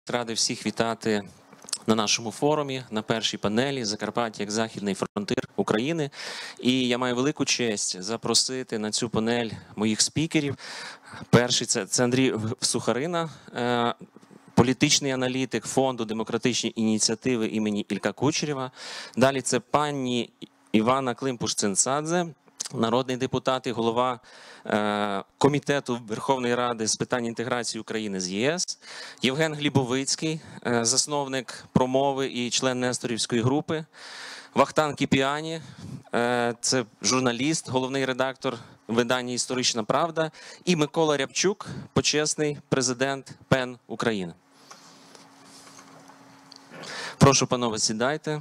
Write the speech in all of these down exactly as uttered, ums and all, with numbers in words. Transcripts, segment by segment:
Радий всіх вітати на нашому форумі, на першій панелі «Закарпаття як західний фронтир України». І я маю велику честь запросити на цю панель моїх спікерів. Перший це, це Андрій Всухарина, е, політичний аналітик Фонду демократичні ініціативи імені Ілька Кучерєва. Далі це пані Івана Климпуш-Цинцадзе, народний депутат і голова е, Комітету Верховної Ради з питань інтеграції України з ЄС, Євген Глібовицький, е, засновник промови і член Несторівської групи, Вахтанг Кіпіані, е, це журналіст, головний редактор видання «Історична правда», і Микола Рябчук, почесний президент ПЕН України. Прошу, панове, сідайте.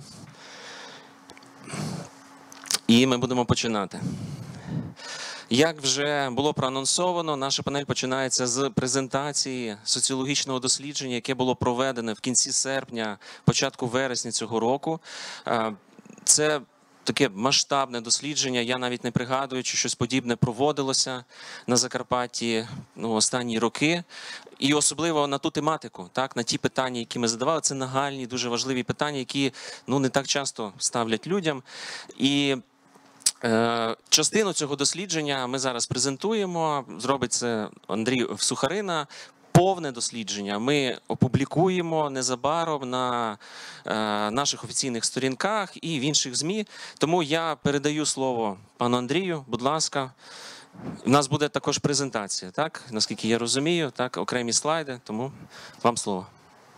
І ми будемо починати. Як вже було проанонсовано, наша панель починається з презентації соціологічного дослідження, яке було проведене в кінці серпня, початку вересня цього року. Це таке масштабне дослідження, я навіть не пригадую, чи щось подібне проводилося на Закарпатті ну, останні роки. І особливо на ту тематику, так, на ті питання, які ми задавали, це нагальні, дуже важливі питання, які ну, не так часто ставлять людям. І е, частину цього дослідження ми зараз презентуємо, зробить це Андрій Всухарина. Повне дослідження ми опублікуємо незабаром на е, наших офіційних сторінках і в інших ЗМІ. Тому я передаю слово пану Андрію, будь ласка. У нас буде також презентація, так? Наскільки я розумію, так, окремі слайди, тому вам слово.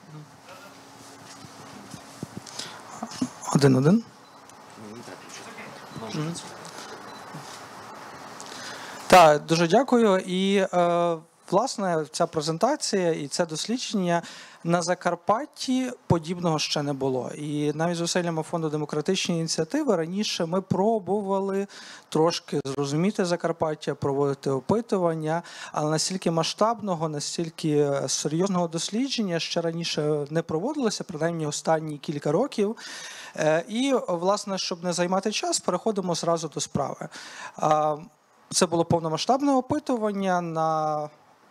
Один-один. Так, дуже дякую. І, е, власне, ця презентація і це дослідження на Закарпатті подібного ще не було. І навіть зусиллями Фонду демократичної ініціативи раніше ми пробували трошки зрозуміти Закарпаття, проводити опитування, але настільки масштабного, настільки серйозного дослідження ще раніше не проводилося, принаймні останні кілька років. І, власне, щоб не займати час, переходимо зразу до справи. Це було повномасштабне опитування на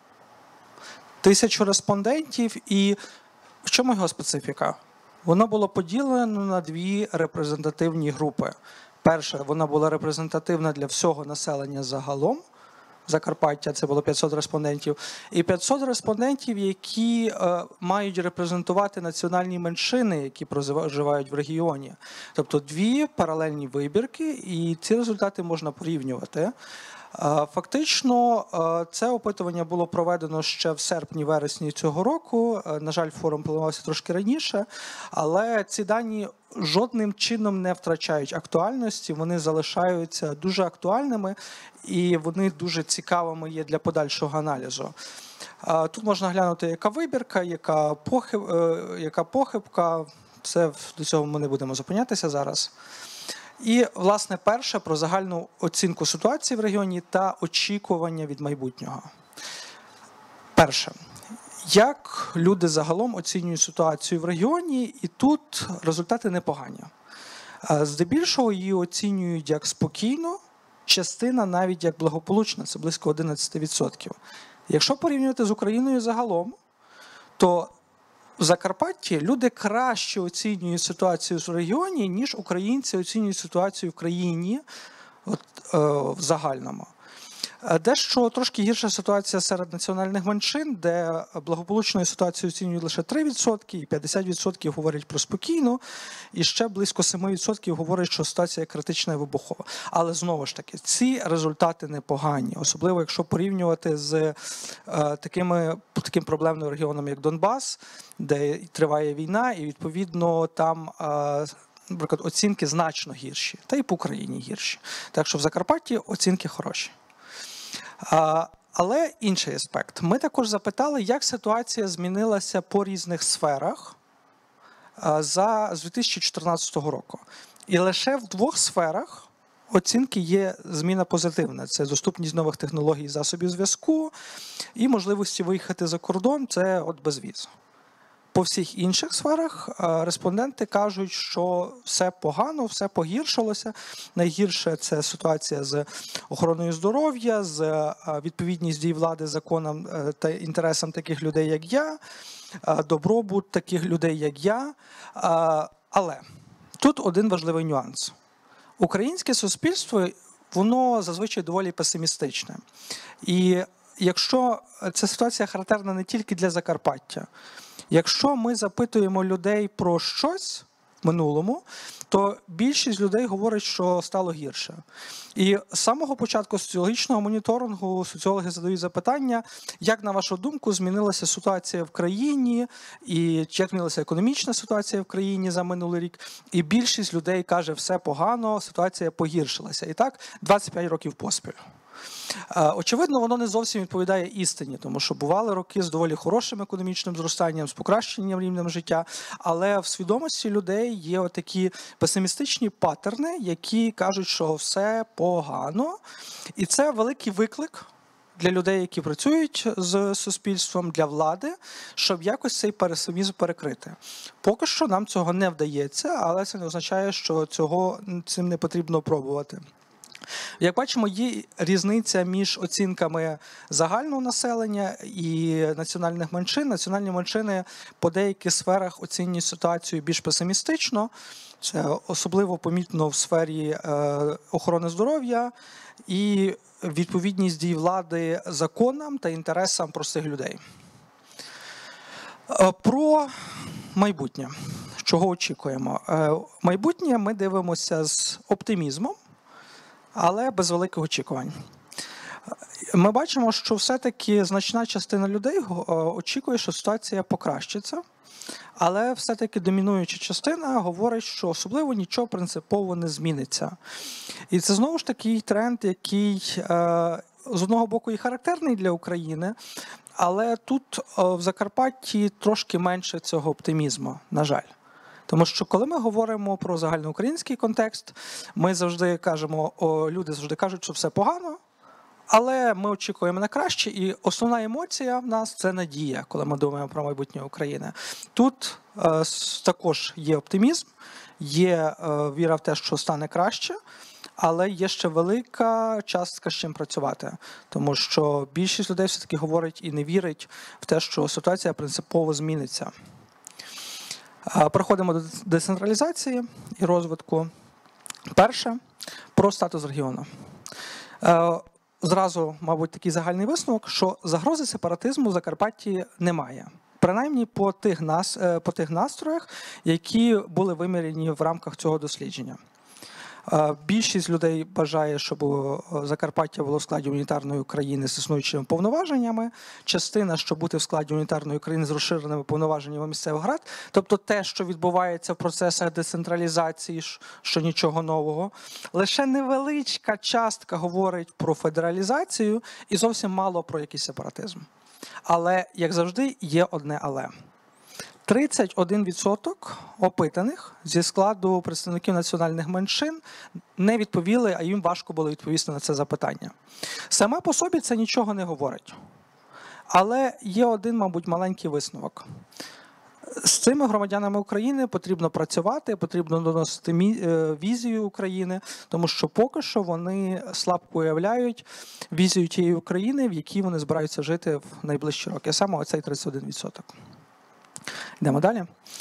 тисячу респондентів. І в чому його специфіка? Воно було поділено на дві репрезентативні групи. Перша, вона була репрезентативна для всього населення загалом. Закарпаття, це було п'ятсот респондентів. І п'ятсот респондентів, які е, мають репрезентувати національні меншини, які проживають в регіоні. Тобто дві паралельні вибірки, і ці результати можна порівнювати. Фактично, це опитування було проведено ще в серпні-вересні цього року. На жаль, форум планувався трошки раніше, але ці дані жодним чином не втрачають актуальності, вони залишаються дуже актуальними і вони дуже цікавими є для подальшого аналізу. Тут можна глянути, яка вибірка, яка похиб, яка похибка. Це, до цього ми не будемо зупинятися зараз. І, власне, перше про загальну оцінку ситуації в регіоні та очікування від майбутнього. Перше. Як люди загалом оцінюють ситуацію в регіоні, і тут результати непогані. Здебільшого її оцінюють як спокійно, частина навіть як благополучна, це близько одинадцять відсотків. Якщо порівнювати з Україною загалом, то в Закарпатті люди краще оцінюють ситуацію в регіоні, ніж українці оцінюють ситуацію в країні от, е, в загальному. Дещо трошки гірша ситуація серед національних меншин, де благополучною ситуацію оцінюють лише три відсотки, і п'ятдесят відсотків говорять про спокійну, і ще близько сім відсотків говорять, що ситуація критична і вибухова. Але знову ж таки, ці результати непогані, особливо якщо порівнювати з е, такими, таким проблемним регіоном, як Донбас, де триває війна, і відповідно там е, наприклад, оцінки значно гірші, та й по Україні гірші. Так що в Закарпатті оцінки хороші. Але інший аспект. Ми також запитали, як ситуація змінилася по різних сферах за, з дві тисячі чотирнадцятого року. І лише в двох сферах оцінки є зміна позитивна. Це доступність нових технологій і засобів зв'язку і можливості виїхати за кордон – це от безвіз. По всіх інших сферах респонденти кажуть, що все погано, все погіршилося. Найгірше – це ситуація з охороною здоров'я, з відповідність дій влади законам та інтересам таких людей, як я. е, добробут таких людей, як я. Е, Але тут один важливий нюанс. Українське суспільство, воно зазвичай доволі песимістичне. І якщо ця ситуація характерна не тільки для Закарпаття, якщо ми запитуємо людей про щось в минулому, то більшість людей говорить, що стало гірше. І з самого початку соціологічного моніторингу соціологи задають запитання, як, на вашу думку, змінилася ситуація в країні, і як змінилася економічна ситуація в країні за минулий рік. І більшість людей каже, все погано, ситуація погіршилася. І так двадцять п'ять років поспіль. Очевидно, воно не зовсім відповідає істині, тому що бували роки з доволі хорошим економічним зростанням, з покращенням рівнем життя, але в свідомості людей є отакі песимістичні паттерни, які кажуть, що все погано. І це великий виклик для людей, які працюють з суспільством, для влади, щоб якось цей песимізм перекрити. Поки що нам цього не вдається, але це не означає, що цього цим не потрібно пробувати. Як бачимо, є різниця між оцінками загального населення і національних меншин. Національні меншини по деяких сферах оцінюють ситуацію більш песимістично. Це особливо помітно в сфері е, охорони здоров'я і відповідність дій влади законам та інтересам простих людей. Е, про майбутнє. Чого очікуємо? Е, майбутнє ми дивимося з оптимізмом, але без великих очікувань. Ми бачимо, що все-таки значна частина людей очікує, що ситуація покращиться, але все-таки домінуюча частина говорить, що особливо нічого принципово не зміниться. І це знову ж такий тренд, який з одного боку і характерний для України, але тут в Закарпатті трошки менше цього оптимізму, на жаль. Тому що коли ми говоримо про загальноукраїнський контекст, ми завжди кажемо, о, люди завжди кажуть, що все погано, але ми очікуємо на краще, і основна емоція в нас – це надія, коли ми думаємо про майбутнє України. Тут е, також є оптимізм, є е, віра в те, що стане краще, але є ще велика частка, з чим працювати. Тому що більшість людей все-таки говорить і не вірить в те, що ситуація принципово зміниться. Переходимо до децентралізації і розвитку. Перше – про статус регіону. Зразу, мабуть, такий загальний висновок, що загрози сепаратизму в Закарпатті немає. Принаймні по тих, нас, по тих настроях, які були вимірені в рамках цього дослідження. Більшість людей бажає, щоб Закарпаття було в складі унітарної України з існуючими повноваженнями. Частина, щоб бути в складі унітарної України з розширеними повноваженнями місцевих рад. Тобто те, що відбувається в процесах децентралізації, що нічого нового. Лише невеличка частка говорить про федералізацію і зовсім мало про якийсь сепаратизм. Але, як завжди, є одне але. тридцять один відсоток опитаних зі складу представників національних меншин не відповіли, а їм важко було відповісти на це запитання. Саме по собі це нічого не говорить. Але є один, мабуть, маленький висновок. З цими громадянами України потрібно працювати, потрібно доносити візію України, тому що поки що вони слабко уявляють візію тієї України, в якій вони збираються жити в найближчі роки. Саме оцей тридцять один відсоток. Йдемо далі.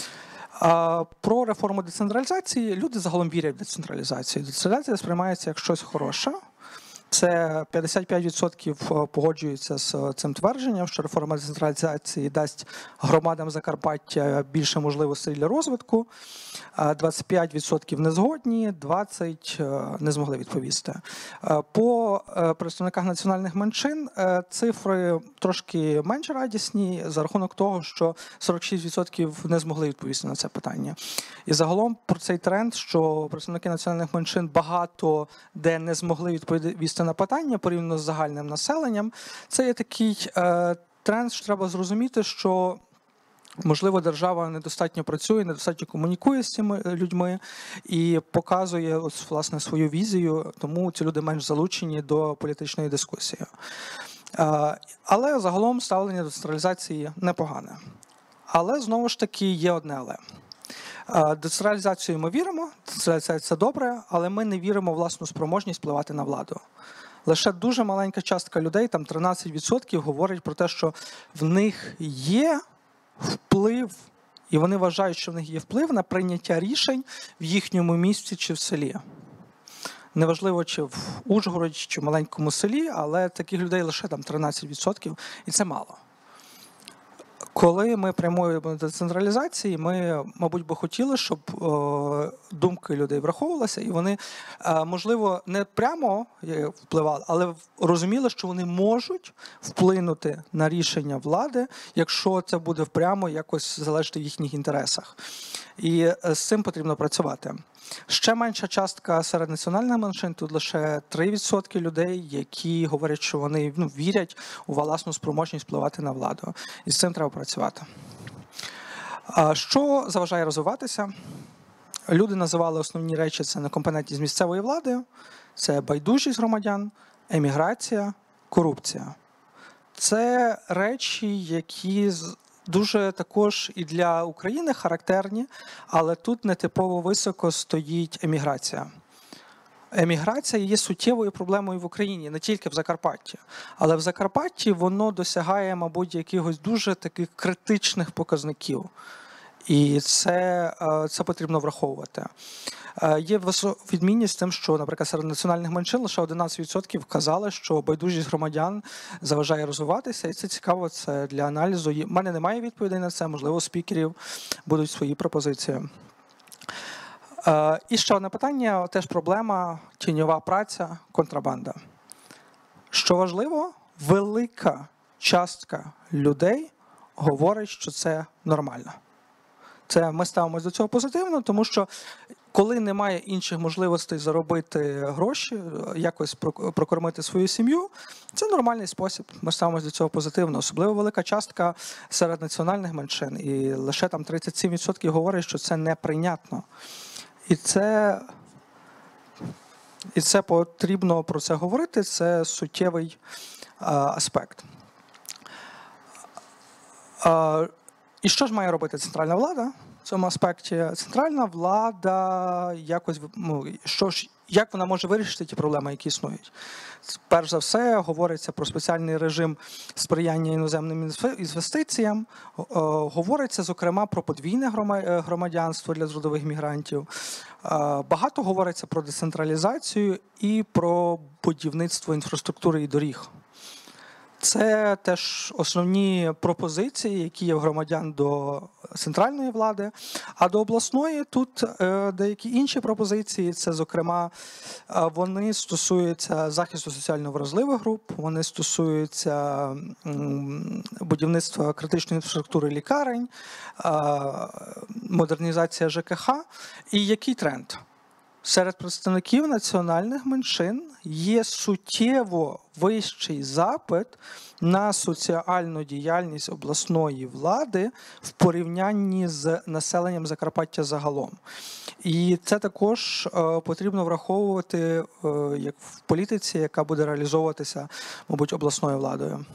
Про реформу децентралізації. Люди загалом вірять в децентралізацію. Децентралізація сприймається як щось хороше. Це п'ятдесят п'ять відсотків погоджуються з цим твердженням, що реформа децентралізації дасть громадам Закарпаття більше можливостей для розвитку. двадцять п'ять відсотків не згодні, двадцять відсотків не змогли відповісти. По представниках національних меншин цифри трошки менш радісні за рахунок того, що сорок шість відсотків не змогли відповісти на це питання. І загалом про цей тренд, що представники національних меншин багато де не змогли відповісти на питання порівняно з загальним населенням, це є такий е, тренд, що треба зрозуміти, що можливо держава недостатньо працює, недостатньо комунікує з цими людьми і показує ось, власне, свою візію, тому ці люди менш залучені до політичної дискусії. Е, але загалом ставлення до децентралізації непогане. Але знову ж таки є одне але. Децентралізацію ми віримо, децентралізація – це добре, але ми не віримо в власну спроможність впливати на владу. Лише дуже маленька частка людей, там тринадцять відсотків, говорить про те, що в них є вплив, і вони вважають, що в них є вплив на прийняття рішень в їхньому місті чи в селі. Неважливо, чи в Ужгороді, чи в маленькому селі, але таких людей лише там тринадцять відсотків, і це мало. Коли ми прямуємо до децентралізації, ми, мабуть, би хотіли, щоб е, думки людей враховувалися, і вони, е, можливо, не прямо впливали, але розуміли, що вони можуть вплинути на рішення влади, якщо це буде впрямо якось залежати в їхніх інтересах. І з цим потрібно працювати. Ще менша частка серед національних меншин, тут лише три відсотки людей, які говорять, що вони ну, вірять у власну спроможність впливати на владу. І з цим треба працювати. А що заважає розвиватися? Люди називали основні речі – це некомпетентність місцевої влади, це байдужість громадян, еміграція, корупція. Це речі, які дуже також і для України характерні, але тут нетипово високо стоїть еміграція. Еміграція є суттєвою проблемою в Україні, не тільки в Закарпатті. Але в Закарпатті воно досягає, мабуть, якихось дуже таких критичних показників. І це, це потрібно враховувати. Є відмінність з тим, що, наприклад, серед національних меншин лише одинадцять відсотків казали, що байдужість громадян заважає розвиватися, і це цікаво, це для аналізу. У мене немає відповідей на це, можливо, у спікерів будуть свої пропозиції. І ще одне питання, теж проблема, тіньова праця, контрабанда. Що важливо, велика частка людей говорить, що це нормально. Це ми ставимося до цього позитивно, тому що коли немає інших можливостей заробити гроші, якось прокормити свою сім'ю, це нормальний спосіб. Ми ставимося до цього позитивно. Особливо велика частка серед національних меншин. І лише там тридцять сім відсотків говорять, що це неприйнятно. І це, і це потрібно про це говорити, це суттєвий а, аспект. А, І що ж має робити центральна влада в цьому аспекті? Центральна влада якось, ну, що ж, як вона може вирішити ті проблеми, які існують? Перш за все, говориться про спеціальний режим сприяння іноземним інвестиціям, говориться, зокрема, про подвійне громадянство для трудових мігрантів. Багато говориться про децентралізацію і про будівництво інфраструктури і доріг. Це теж основні пропозиції, які є в громадян до центральної влади. А до обласної тут деякі інші пропозиції. Це, зокрема, вони стосуються захисту соціально вразливих груп, вони стосуються будівництва критичної інфраструктури лікарень, модернізація ЖКХ. І який тренд? Серед представників національних меншин є суттєво вищий запит на соціальну діяльність обласної влади в порівнянні з населенням Закарпаття загалом. І це також потрібно враховувати як в політиці, яка буде реалізовуватися, мабуть, обласною владою.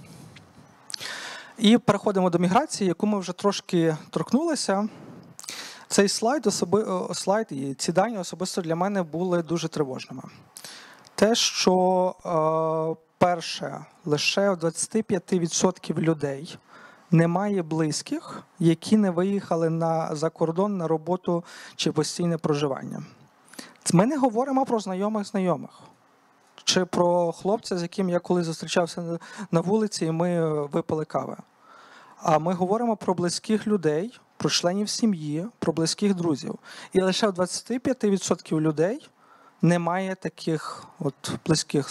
І переходимо до міграції, яку ми вже трошки торкнулися. Цей слайд, особи, слайд і ці дані особисто для мене були дуже тривожними. Те, що, е, перше, лише у двадцять п'ять відсотків людей немає близьких, які не виїхали на, за кордон на роботу чи постійне проживання. Ми не говоримо про знайомих-знайомих. Чи про хлопця, з яким я колись зустрічався на вулиці, і ми випили кави. А ми говоримо про близьких людей, про членів сім'ї, про близьких друзів. І лише у двадцять п'ять відсотків людей немає таких от близьких.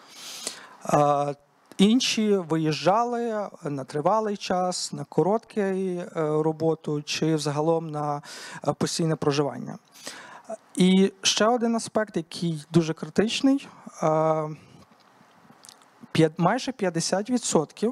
А, інші виїжджали на тривалий час, на коротку роботу чи взагалом на постійне проживання. І ще один аспект, який дуже критичний. А, майже п'ятдесят відсотків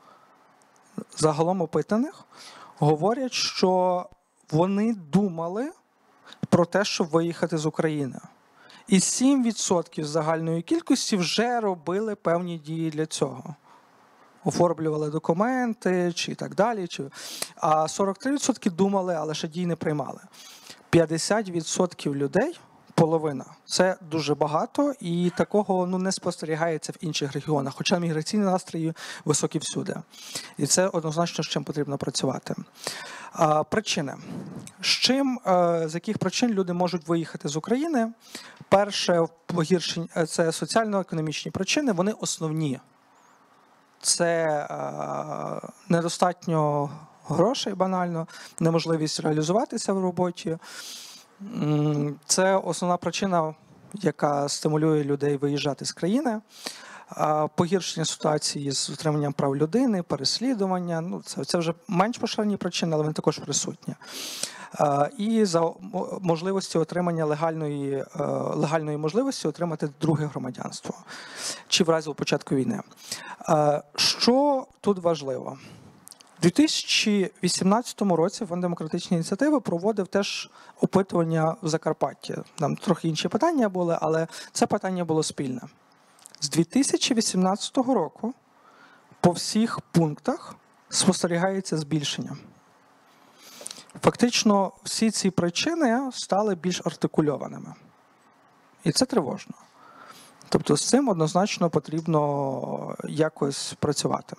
загалом опитаних говорять, що вони думали про те, щоб виїхати з України. І сім відсотків загальної кількості вже робили певні дії для цього. Оформлювали документи чи так далі. Чи... А сорок три відсотки думали, але ще дій не приймали. п'ятдесят відсотків людей половина. Це дуже багато, і такого ну, не спостерігається в інших регіонах, хоча міграційні настрої високі всюди. І це однозначно, з чим потрібно працювати. А, причини. З чим, з яких причин люди можуть виїхати з України? Перше, погіршення – це соціально-економічні причини, вони основні. Це а, недостатньо грошей банально, неможливість реалізуватися в роботі. Це основна причина, яка стимулює людей виїжджати з країни. Погіршення ситуації з утриманням прав людини, переслідування. Ну, це, це вже менш поширені причини, але вони також присутні. І за можливості отримання легальної, легальної можливості отримати друге громадянство. Чи в разі початку війни. Що тут важливо? У дві тисячі вісімнадцятому році Фонд демократичної ініціативи проводив теж опитування в Закарпатті. Там трохи інші питання були, але це питання було спільне. З дві тисячі вісімнадцятого року по всіх пунктах спостерігається збільшення. Фактично всі ці причини стали більш артикульованими. І це тривожно. Тобто з цим однозначно потрібно якось працювати.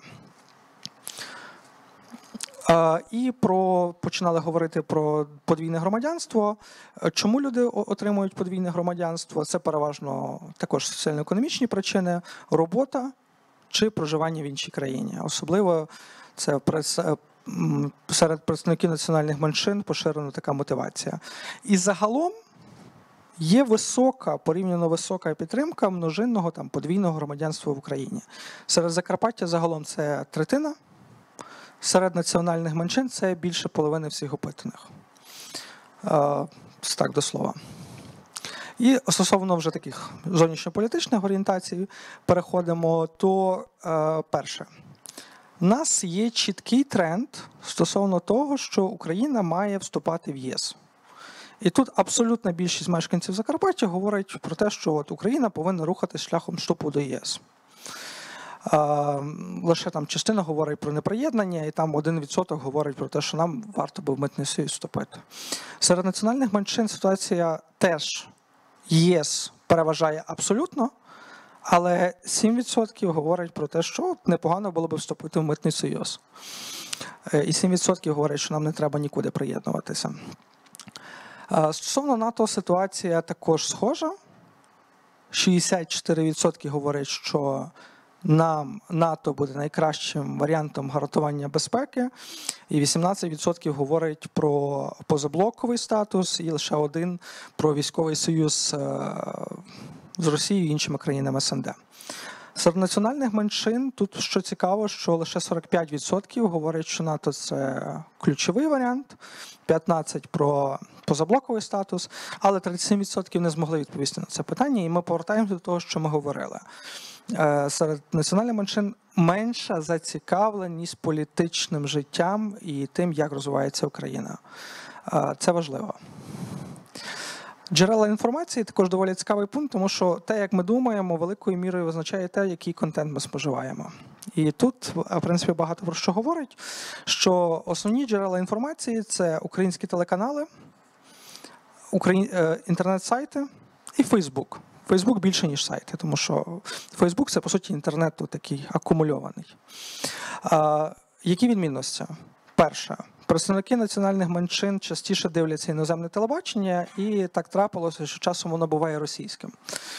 І про, починали говорити про подвійне громадянство. Чому люди отримують подвійне громадянство? Це переважно також соціально-економічні причини, робота чи проживання в іншій країні. Особливо це серед представників національних меншин поширена така мотивація. І загалом є висока, порівняно висока підтримка множинного там, подвійного громадянства в Україні. Серед Закарпаття загалом це третина. Серед національних меншин це більше половини всіх опитаних. Так, до слова. І стосовно вже таких зовнішньополітичних орієнтацій переходимо, то перше. У нас є чіткий тренд стосовно того, що Україна має вступати в ЄС. І тут абсолютна більшість мешканців Закарпаття говорить про те, що от Україна повинна рухатись шляхом вступу до ЄС. Лише там частина говорить про неприєднання, і там один відсоток говорить про те, що нам варто би в митний союз вступити. Серед національних меншин ситуація теж ЄС переважає абсолютно, але сім відсотків говорить про те, що непогано було б вступити в митний союз. І сім відсотків говорять, що нам не треба нікуди приєднуватися. Стосовно НАТО ситуація також схожа. шістдесят чотири відсотки говорять, що нам НАТО буде найкращим варіантом гарантування безпеки, і вісімнадцять відсотків говорить про позаблоковий статус, і лише один про військовий союз з Росією і іншими країнами ес ен де. Серед національних меншин тут, що цікаво, що лише сорок п'ять відсотків говорять, що НАТО – це ключовий варіант, п'ятнадцять відсотків про позаблоковий статус, але тридцять сім відсотків не змогли відповісти на це питання, і ми повертаємося до того, що ми говорили. Серед національних меншин менша зацікавленість політичним життям і тим, як розвивається Україна. Це важливо. Джерела інформації також доволі цікавий пункт, тому що те, як ми думаємо, великою мірою визначає те, який контент ми споживаємо. І тут, в принципі, багато про що говорить, що основні джерела інформації – це українські телеканали, україн... інтернет-сайти і Фейсбук. Фейсбук більше, ніж сайти, тому що Фейсбук – це, по суті, інтернет такий акумульований. А, які відмінності? Перше. Представники національних меншин частіше дивляться іноземне телебачення, і так трапилося, що часом воно буває російським.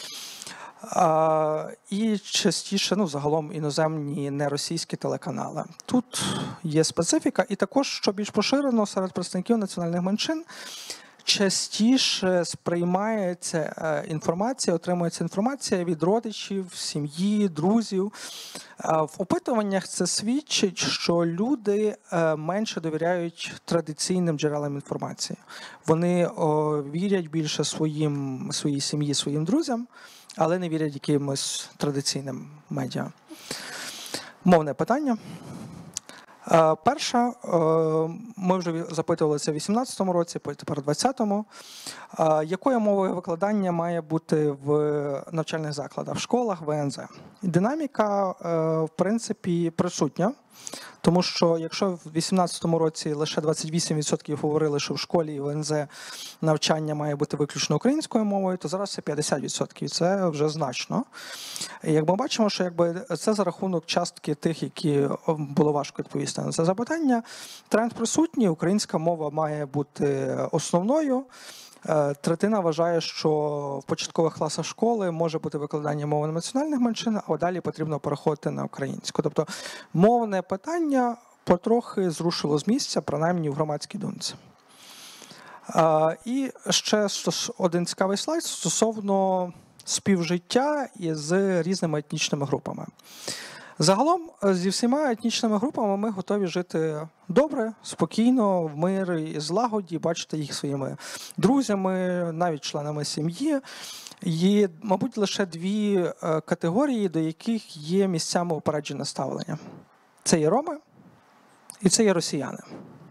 А, і частіше, ну, загалом, іноземні неросійські телеканали. Тут є специфіка, і також, що більш поширено серед представників національних меншин, частіше сприймається інформація, отримується інформація від родичів, сім'ї, друзів. В опитуваннях це свідчить, що люди менше довіряють традиційним джерелам інформації. Вони вірять більше своїм, своїй сім'ї, своїм друзям, але не вірять якимось традиційним медіа. Мовне питання. Перша, ми вже запитували це в вісімнадцятому році, тепер у двадцятому. Якою мовою викладання має бути в навчальних закладах, в школах, в ВНЗ? Динаміка, в принципі, присутня. Тому що якщо в вісімнадцятому році лише двадцять вісім відсотків говорили, що в школі і в ен зет навчання має бути виключно українською мовою, то зараз це п'ятдесят відсотків. Це вже значно. І як ми бачимо, що якби це за рахунок частки тих, які було важко відповісти на це запитання, тренд присутній, українська мова має бути основною. Третина вважає, що в початкових класах школи може бути викладання мови національних меншин, а далі потрібно переходити на українську. Тобто мовне питання потрохи зрушило з місця, принаймні в громадській думці. І ще один цікавий слайд стосовно співжиття із різними етнічними групами. Загалом зі всіма етнічними групами ми готові жити добре, спокійно, в мирі і злагоді, бачити їх своїми друзями, навіть членами сім'ї. Є, мабуть, лише дві категорії, до яких є місцями упереджене ставлення. Це є роми і це є росіяни.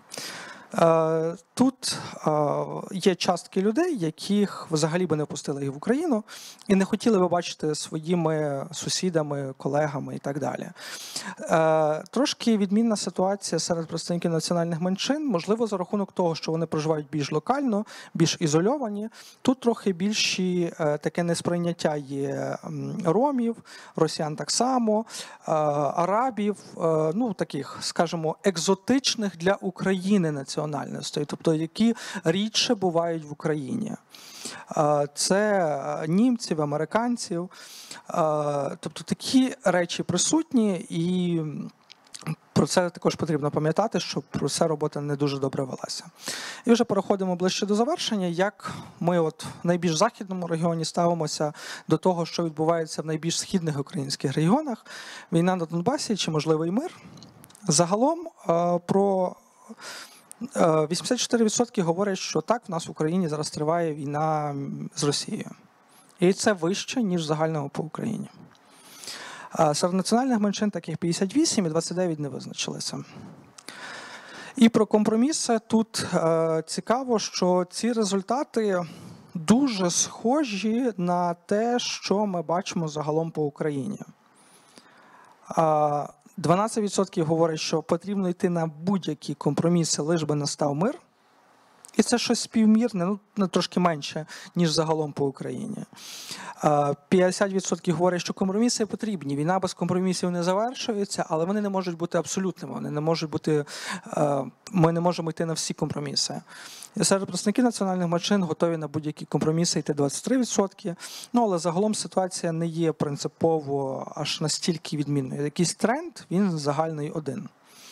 Тут є частки людей, яких взагалі би не пустили їх в Україну і не хотіли би бачити своїми сусідами, колегами і так далі. Трошки відмінна ситуація серед представників національних меншин, можливо, за рахунок того, що вони проживають більш локально, більш ізольовані. Тут трохи більші таке несприйняття є ромів, росіян так само, арабів, ну таких, скажімо, екзотичних для України національностей, тобто які рідше бувають в Україні. Це німців, американців, тобто такі речі присутні, і про це також потрібно пам'ятати, що про це робота не дуже добре велася. І вже переходимо ближче до завершення, як ми от в найбільш західному регіоні ставимося до того, що відбувається в найбільш східних українських регіонах. Війна на Донбасі чи можливий мир. Загалом про вісімдесят чотири відсотки говорять, що так, в нас в Україні зараз триває війна з Росією. І це вище, ніж загального по Україні. Серед національних меншин таких п'ятдесят вісім і двадцять дев'ять не визначилися. І про компроміси тут цікаво, що ці результати дуже схожі на те, що ми бачимо загалом по Україні. дванадцять відсотків говорять, що потрібно йти на будь-які компроміси, лиш би настав мир. І це щось співмірне, ну, не трошки менше, ніж загалом по Україні. п'ятдесят відсотків говорять, що компроміси потрібні. Війна без компромісів не завершується, але вони не можуть бути абсолютними. Вони не можуть бути, ми не можемо йти на всі компроміси. І серед представників національних меншин готові на будь-які компроміси йти двадцять три відсотки. Ну, але загалом ситуація не є принципово аж настільки відмінною. Якийсь тренд, він загальний один.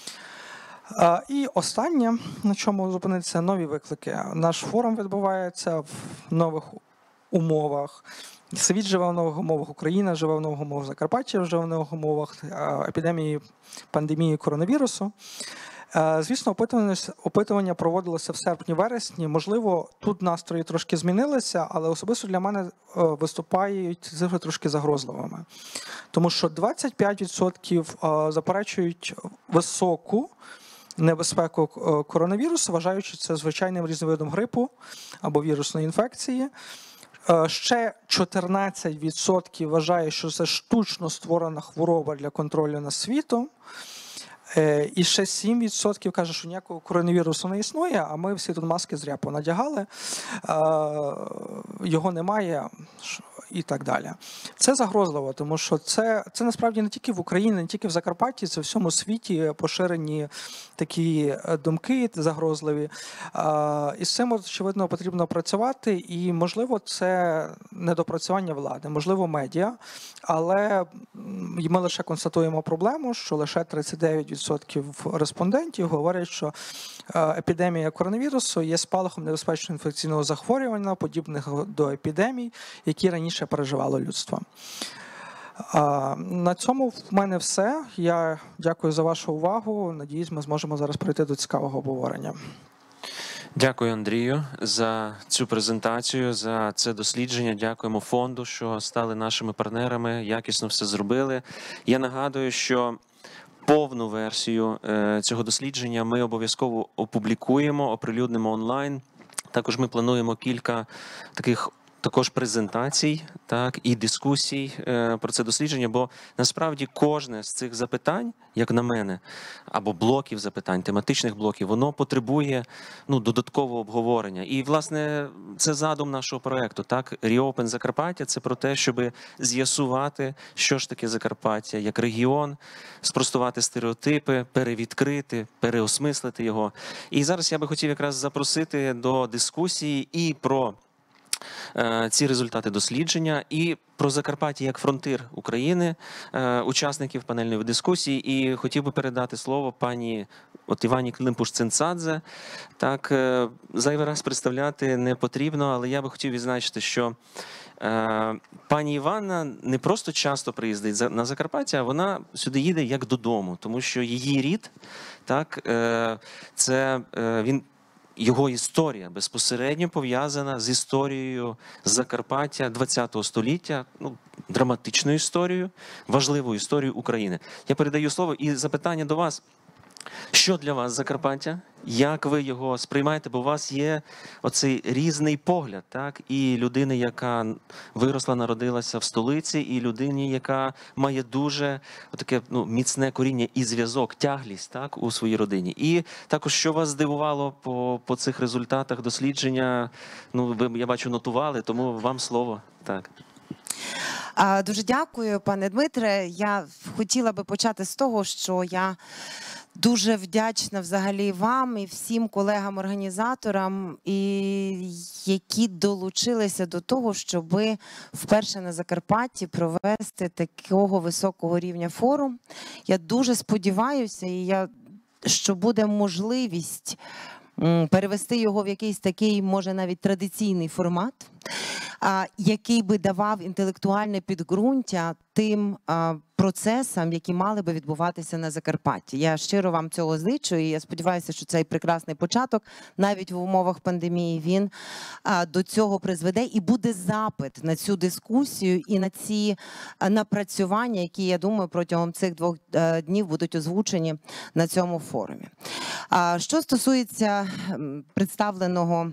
І останнє, на чому зупинитися, нові виклики. Наш форум відбувається в нових умовах. Світ живе в нових умовах, Україна живе в нових умовах, Закарпаття живе в нових умовах епідемії, пандемії коронавірусу. Звісно, опитування, опитування проводилося в серпні-вересні. Можливо, тут настрої трошки змінилися, але особисто для мене виступають цифри трошки загрозливими. Тому що двадцять п'ять відсотків заперечують високу небезпеку коронавірусу, вважаючи це звичайним різновидом грипу або вірусної інфекції. Ще чотирнадцять відсотків вважає, що це штучно створена хвороба для контролю над світом. І ще сім відсотків каже, що ніякого коронавірусу не існує, а ми всі тут маски зря понадягали, його немає і так далі. Це загрозливо, тому що це, це насправді не тільки в Україні, не тільки в Закарпатті, це в всьому світі поширені такі думки загрозливі. І з цим, очевидно, потрібно працювати, і, можливо, це недопрацювання влади, можливо, медіа, але ми лише констатуємо проблему, що лише тридцять дев'ять відсотків респондентів говорять, що епідемія коронавірусу є спалахом небезпечного інфекційного захворювання, подібних до епідемій, які раніше переживало людство. На цьому в мене все. Я дякую за вашу увагу. Надіюсь, ми зможемо зараз перейти до цікавого обговорення. Дякую, Андрію, за цю презентацію, за це дослідження. Дякуємо фонду, що стали нашими партнерами, якісно все зробили. Я нагадую, що повну версію цього дослідження ми обов'язково опублікуємо, оприлюднимо онлайн. Також ми плануємо кілька таких також презентацій, так, і дискусій е, про це дослідження, бо насправді кожне з цих запитань, як на мене, або блоків запитань, тематичних блоків, воно потребує ну, додаткового обговорення. І, власне, це задум нашого проєкту. Так? Reopen Закарпаття – це про те, щоб з'ясувати, що ж таке Закарпаття як регіон, спростувати стереотипи, перевідкрити, переосмислити його. І зараз я би хотів якраз запросити до дискусії і про ці результати дослідження, і про Закарпаття як фронтир України, учасників панельної дискусії. І хотів би передати слово пані от Івані Климпуш-Цинцадзе. Так, зайвий раз представляти не потрібно, але я би хотів відзначити, що пані Іванна не просто часто приїздить на Закарпаття, а вона сюди їде як додому, тому що її рід, так, це він його історія безпосередньо пов'язана з історією Закарпаття ХХ століття, ну, драматичною історією, важливою історією України. Я передаю слово і запитання до вас. Що для вас Закарпаття? Як ви його сприймаєте? Бо у вас є оцей різний погляд, так? І людини, яка виросла, народилася в столиці, і людині, яка має дуже таке ну, міцне коріння і зв'язок, тяглість, так, у своїй родині. І також, що вас здивувало по, по цих результатах дослідження? Ну, ви, я бачу, нотували, тому вам слово. Так. Дуже дякую, пане Дмитре. Я хотіла би почати з того, що я дуже вдячна взагалі вам і всім колегам-організаторам, і які долучилися до того, щоб вперше на Закарпатті провести такого високого рівня форум. Я дуже сподіваюся, і я, що буде можливість перевести його в якийсь такий, може, навіть традиційний формат, який би давав інтелектуальне підґрунтя тим процесам, які мали би відбуватися на Закарпатті. Я щиро вам цього зичу, і я сподіваюся, що цей прекрасний початок, навіть в умовах пандемії, він до цього призведе, і буде запит на цю дискусію і на ці напрацювання, які, я думаю, протягом цих двох днів будуть озвучені на цьому форумі. Що стосується представленого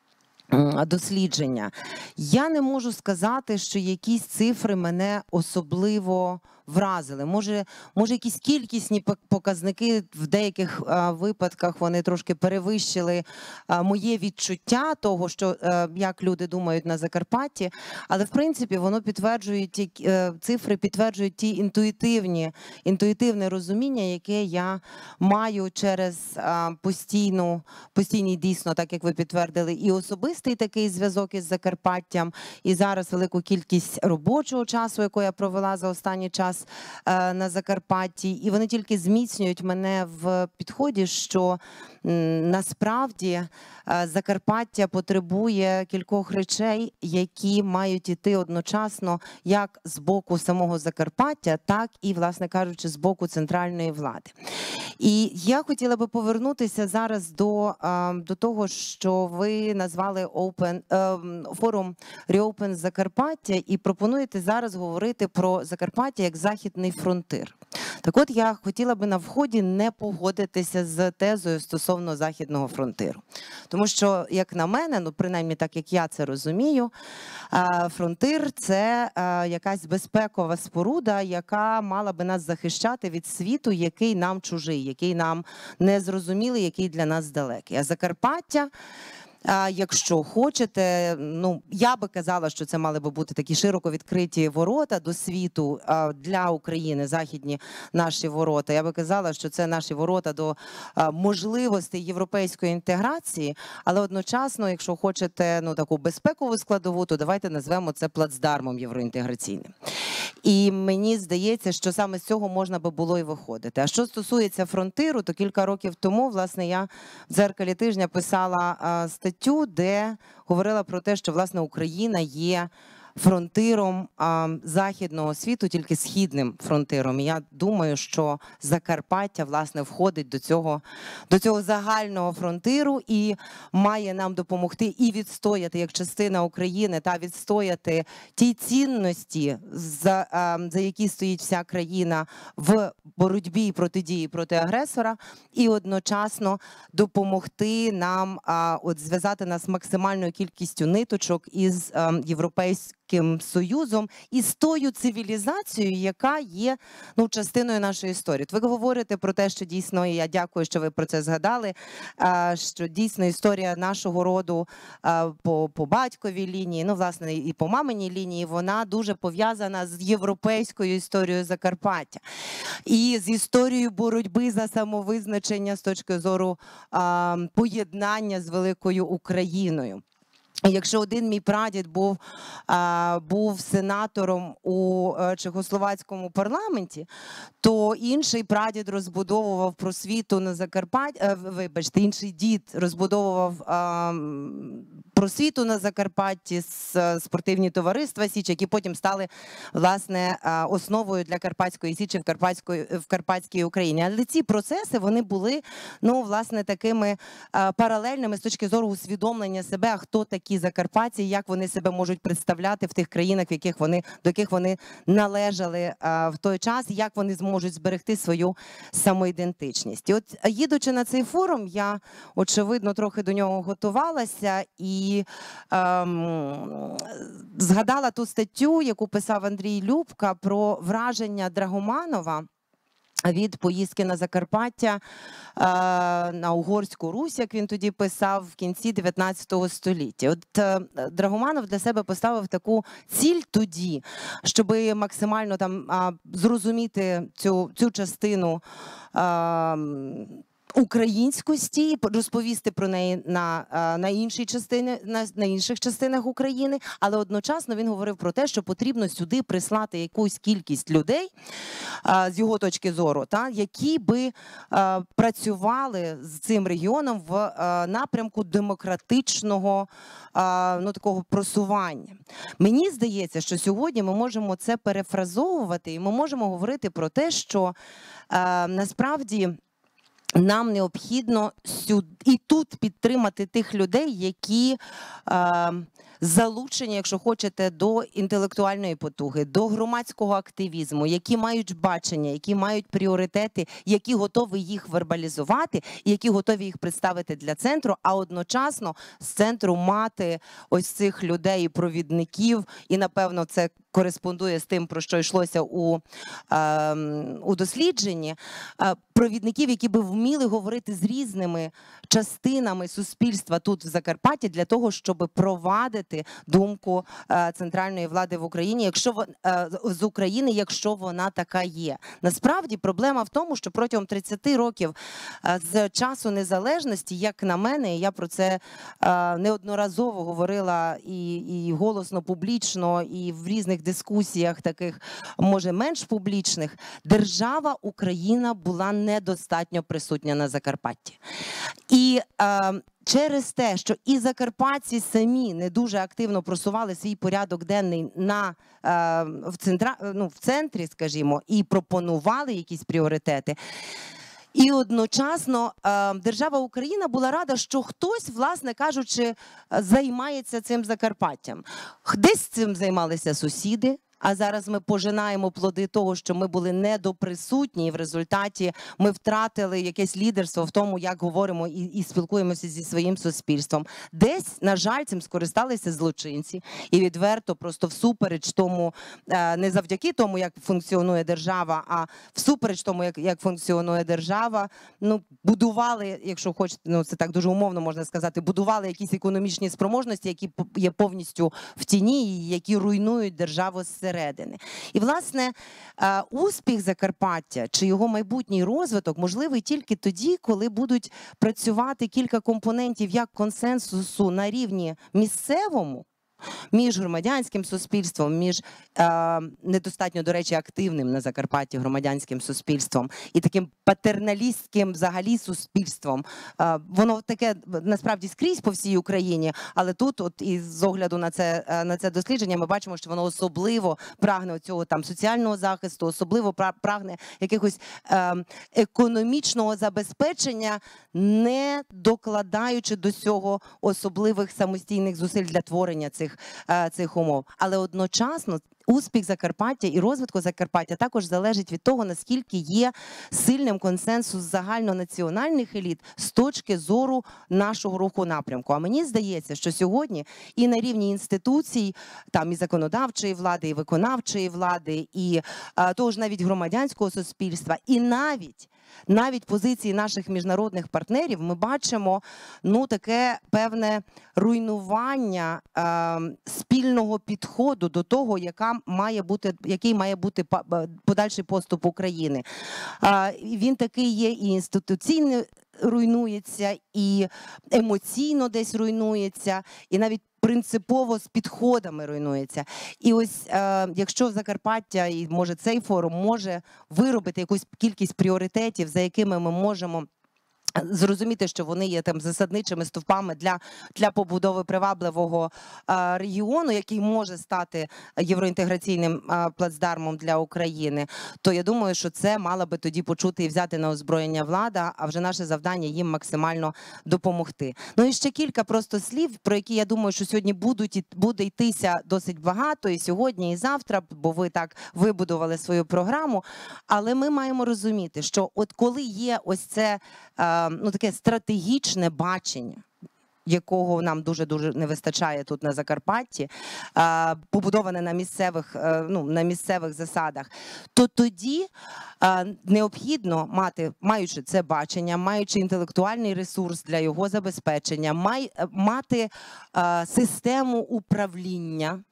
дослідження, я не можу сказати, що якісь цифри мене особливо вразили. Може, може якісь кількісні показники в деяких а, випадках вони трошки перевищили а, моє відчуття того, що а, як люди думають на Закарпатті, але в принципі воно підтверджує ті а, цифри підтверджують ті інтуїтивні інтуїтивне розуміння, яке я маю через а, постійну постійний, дійсно, так як ви підтвердили, і особистий такий зв'язок із Закарпаттям, і зараз велику кількість робочого часу, яку я провела за останній час на Закарпатті, і вони тільки зміцнюють мене в підході, що насправді Закарпаття потребує кількох речей, які мають іти одночасно як з боку самого Закарпаття, так і, власне кажучи, з боку центральної влади. І я хотіла би повернутися зараз до, до того, що ви назвали Open, форум Reopen Закарпаття, і пропонуєте зараз говорити про Закарпаття як західний фронтир. Так от, я хотіла би на вході не погодитися з тезою стосовно західного фронтиру. Тому що, як на мене, ну принаймні так, як я це розумію, фронтир – це якась безпекова споруда, яка мала би нас захищати від світу, який нам чужий, який нам незрозумілий, який для нас далекий. А Закарпаття, якщо хочете, ну, я би казала, що це мали би бути такі широко відкриті ворота до світу для України, західні наші ворота. Я би казала, що це наші ворота до можливостей європейської інтеграції, але одночасно, якщо хочете, ну, таку безпекову складову, то давайте назвемо це плацдармом євроінтеграційним. І мені здається, що саме з цього можна би було і виходити. А що стосується фронтиру, то кілька років тому, власне, я в «Дзеркалі тижня» писала статтю, де говорила про те, що, власне, Україна є фронтиром а, західного світу, тільки східним фронтиром. І я думаю, що Закарпаття, власне, входить до цього, до цього загального фронтиру і має нам допомогти і відстояти, як частина України, та відстояти ті цінності, за, а, за які стоїть вся країна в боротьбі і протидії проти агресора, і одночасно допомогти нам а, от зв'язати нас максимальною кількістю ниточок із а, європейським Союзом і з тою цивілізацією, яка є, ну, частиною нашої історії. От ви говорите про те, що дійсно, і я дякую, що ви про це згадали, а, що дійсно історія нашого роду а, по, по батьковій лінії, ну, власне, і по маминій лінії, вона дуже пов'язана з європейською історією Закарпаття. І з історією боротьби за самовизначення з точки зору а, поєднання з великою Україною. Якщо один мій прадід був, а, був сенатором у а, чехословацькому парламенті, то інший прадід розбудовував просвіту на Закарпатті, вибачте, інший дід розбудовував а, просвіту на Закарпатті, спортивні товариства Січ, які потім стали, власне, а, основою для Карпатської Січі в Карпатської, в Карпатській Україні. Але ці процеси, вони були, ну, власне, такими а, паралельними з точки зору усвідомлення себе, а хто такі закарпатці, як вони себе можуть представляти в тих країнах, в яких вони, до яких вони належали а, в той час, як вони зможуть зберегти свою самоідентичність. І от, їдучи на цей форум, я, очевидно, трохи до нього готувалася і ем, згадала ту статтю, яку писав Андрій Любка про враження Драгоманова від поїздки на Закарпаття, на Угорську Русь, як він тоді писав, в кінці дев'ятнадцятого століття. От Драгоманов для себе поставив таку ціль тоді, щоб максимально там зрозуміти цю, цю частину українськості, розповісти про неї на, на, іншій частині, на, на інших частинах України, але одночасно він говорив про те, що потрібно сюди прислати якусь кількість людей, а, з його точки зору, та, які би а, працювали з цим регіоном в а, напрямку демократичного а, ну, такого просування. Мені здається, що сьогодні ми можемо це перефразовувати і ми можемо говорити про те, що а, насправді нам необхідно сюди і тут підтримати тих людей, які е, залучені, якщо хочете, до інтелектуальної потуги, до громадського активізму, які мають бачення, які мають пріоритети, які готові їх вербалізувати, і які готові їх представити для центру, а одночасно з центру мати ось цих людей, провідників, і, напевно, це кореспондує з тим, про що йшлося у, е, у дослідженні, е, провідників, які би вміли говорити з різними частинами суспільства тут в Закарпатті для того, щоб провадити думку е, центральної влади в Україні, якщо е, з України, якщо вона така є. Насправді проблема в тому, що протягом тридцяти років е, з часу незалежності, як на мене, я про це е, неодноразово говорила і, і голосно, публічно, і в різних дискусіях, таких, може, менш публічних, держава Україна була недостатньо присутня на Закарпатті. І е, через те, що і закарпатці самі не дуже активно просували свій порядок денний на, е, в, центра, ну, в центрі, скажімо, і пропонували якісь пріоритети, і одночасно е, держава Україна була рада, що хтось, власне кажучи, займається цим Закарпаттям. Десь цим займалися сусіди, а зараз ми пожинаємо плоди того, що ми були недоприсутні, і в результаті ми втратили якесь лідерство в тому, як говоримо і, і спілкуємося зі своїм суспільством. Десь, на жаль, цим скористалися злочинці і відверто, просто всупереч тому, не завдяки тому, як функціонує держава, а всупереч тому, як, як функціонує держава, ну, будували, якщо хочете, ну, це так дуже умовно можна сказати, будували якісь економічні спроможності, які є повністю в тіні і які руйнують державу зсередини. І, власне, успіх Закарпаття чи його майбутній розвиток можливий тільки тоді, коли будуть працювати кілька компонентів як консенсусу на рівні місцевому, між громадянським суспільством, між е, недостатньо, до речі, активним на Закарпатті громадянським суспільством і таким патерналістським взагалі суспільством. Е, воно таке насправді скрізь по всій Україні, але тут, от і з огляду на це на це дослідження, ми бачимо, що воно особливо прагне цього там соціального захисту, особливо прагне якихось е, економічного забезпечення, не докладаючи до цього особливих самостійних зусиль для творення цих, е, цих умов. Але одночасно успіх Закарпаття і розвитку Закарпаття також залежить від того, наскільки є сильним консенсус загальнонаціональних еліт з точки зору нашого руху напрямку. А мені здається, що сьогодні і на рівні інституцій, там і законодавчої влади, і виконавчої влади, і а, того ж навіть громадянського суспільства, і навіть навіть позиції наших міжнародних партнерів ми бачимо ну таке певне руйнування е, спільного підходу до того, яка має бути, який має бути подальший поступ України. Е, він такий є і інституційно руйнується, і емоційно десь руйнується, і навіть принципово з підходами руйнується. І ось е, якщо Закарпаття, і може цей форум, може виробити якусь кількість пріоритетів, за якими ми можемо зрозуміти, що вони є там засадничими стовпами для, для побудови привабливого а, регіону, який може стати євроінтеграційним а, плацдармом для України, то я думаю, що це мала би тоді почути і взяти на озброєння влада, а вже наше завдання їм максимально допомогти. Ну і ще кілька просто слів, про які я думаю, що сьогодні будуть, буде йтися досить багато, і сьогодні, і завтра, бо ви так вибудували свою програму, але ми маємо розуміти, що от коли є ось це ну, таке стратегічне бачення, якого нам дуже-дуже не вистачає тут на Закарпатті, побудоване на місцевих, ну, на місцевих засадах, то тоді необхідно мати, маючи це бачення, маючи інтелектуальний ресурс для його забезпечення, май, мати систему управління,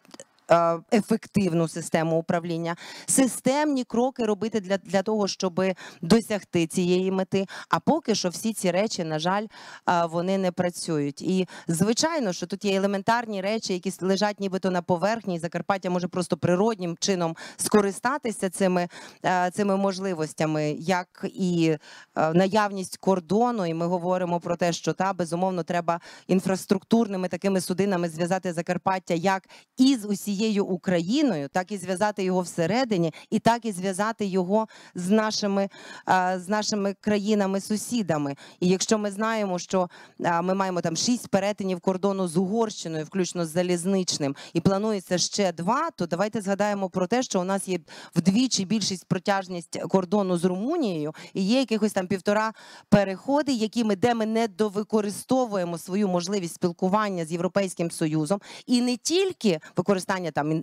ефективну систему управління, системні кроки робити для, для того, щоб досягти цієї мети. А поки що всі ці речі, на жаль, вони не працюють. І звичайно, що тут є елементарні речі, які лежать нібито на поверхні, і Закарпаття може просто природнім чином скористатися цими, цими можливостями, як і наявність кордону, і ми говоримо про те, що та, безумовно, треба інфраструктурними такими судинами зв'язати Закарпаття як із усією Україною, так і зв'язати його всередині, і так і зв'язати його з нашими, з нашими країнами-сусідами. І якщо ми знаємо, що ми маємо там шість перетинів кордону з Угорщиною, включно з залізничним, і планується ще два, то давайте згадаємо про те, що у нас є вдвічі більшість протяжність кордону з Румунією, і є якихось там півтора переходи, які ми, де ми не довикористовуємо свою можливість спілкування з Європейським Союзом, і не тільки використання там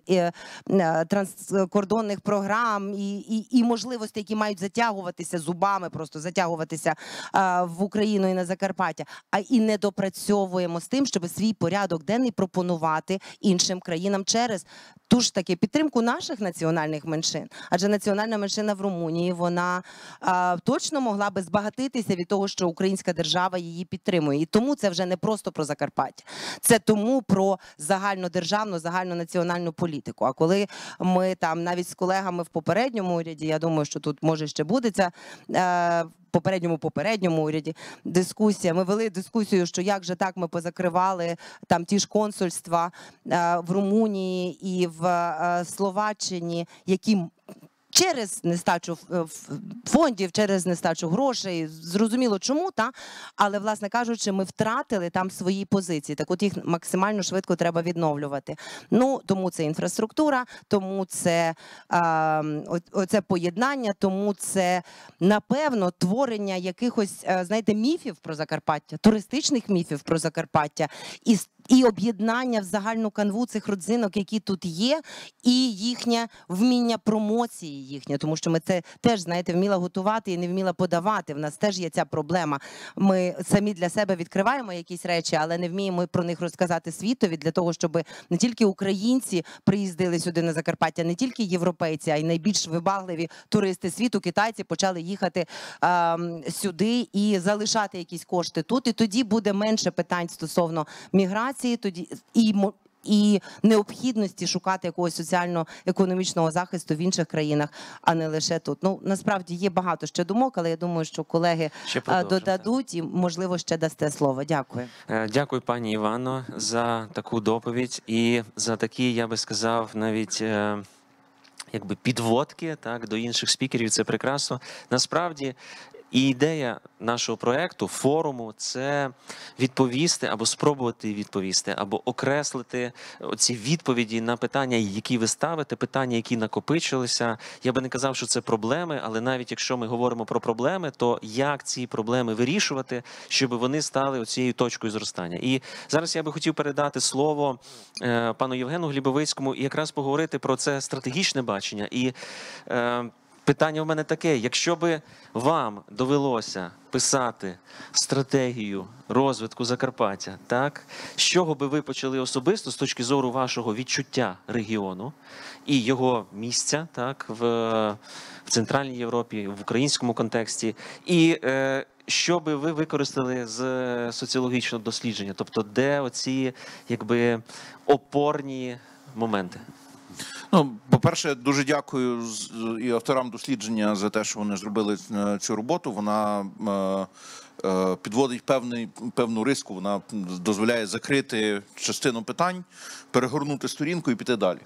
транскордонних програм і, і, і можливості, які мають затягуватися зубами, просто затягуватися а, в Україну і на Закарпаття, а і не допрацьовуємо з тим, щоб свій порядок денний пропонувати іншим країнам через ту ж таки підтримку наших національних меншин. Адже національна меншина в Румунії, вона а, точно могла би збагатитися від того, що українська держава її підтримує. І тому це вже не просто про Закарпаття. Це тому про загальнодержавну, загальнонаціональну політику. А коли ми там навіть з колегами в попередньому уряді, я думаю, що тут може ще буде ця е, попередньому попередньому уряді дискусія. Ми вели дискусію, що як же так ми позакривали там ті ж консульства е, в Румунії і в е, Словаччині, які через нестачу фондів, через нестачу грошей, зрозуміло чому, та? Але, власне кажучи, ми втратили там свої позиції. Так от їх максимально швидко треба відновлювати. Ну, тому це інфраструктура, тому це а, оце поєднання, тому це, напевно, творення якихось, знаєте, міфів про Закарпаття, туристичних міфів про Закарпаття і І об'єднання в загальну канву цих родзинок, які тут є, і їхнє вміння промоції їхнє, тому що ми це теж, знаєте, вміла готувати і не вміла подавати. В нас теж є ця проблема. Ми самі для себе відкриваємо якісь речі, але не вміємо про них розказати світові, для того, щоб не тільки українці приїздили сюди на Закарпаття, не тільки європейці, а й найбільш вибагливі туристи світу, китайці, почали їхати а, сюди і залишати якісь кошти тут. І тоді буде менше питань стосовно міграції, тоді і і необхідності шукати якогось соціально-економічного захисту в інших країнах, а не лише тут. Ну, насправді є багато ще думок, але я думаю, що колеги Ще а, продовжимо, додадуть і, можливо, ще дасте слово. Дякую. Е, Дякую, пані Івано, за таку доповідь і за такі, я би сказав, навіть е, якби підводки, так, до інших спікерів. Це прекрасно. Насправді, і ідея нашого проекту, форуму, це відповісти або спробувати відповісти, або окреслити ці відповіді на питання, які ви ставите, питання, які накопичилися. Я би не казав, що це проблеми, але навіть якщо ми говоримо про проблеми, то як ці проблеми вирішувати, щоб вони стали оцією точкою зростання. І зараз я би хотів передати слово е, пану Євгену Глібовицькому і якраз поговорити про це стратегічне бачення. І е, питання в мене таке: якщо би вам довелося писати стратегію розвитку Закарпаття, так, з чого би ви почали особисто з точки зору вашого відчуття регіону і його місця, так, в, в Центральній Європі, в українському контексті, і е, що би ви використали з соціологічного дослідження, тобто де оці, якби, опорні моменти? Ну, по-перше, дуже дякую з- і авторам дослідження за те, що вони зробили е, цю роботу. Вона е, е, підводить певний, певну риску, вона дозволяє закрити частину питань, перегорнути сторінку і піти далі.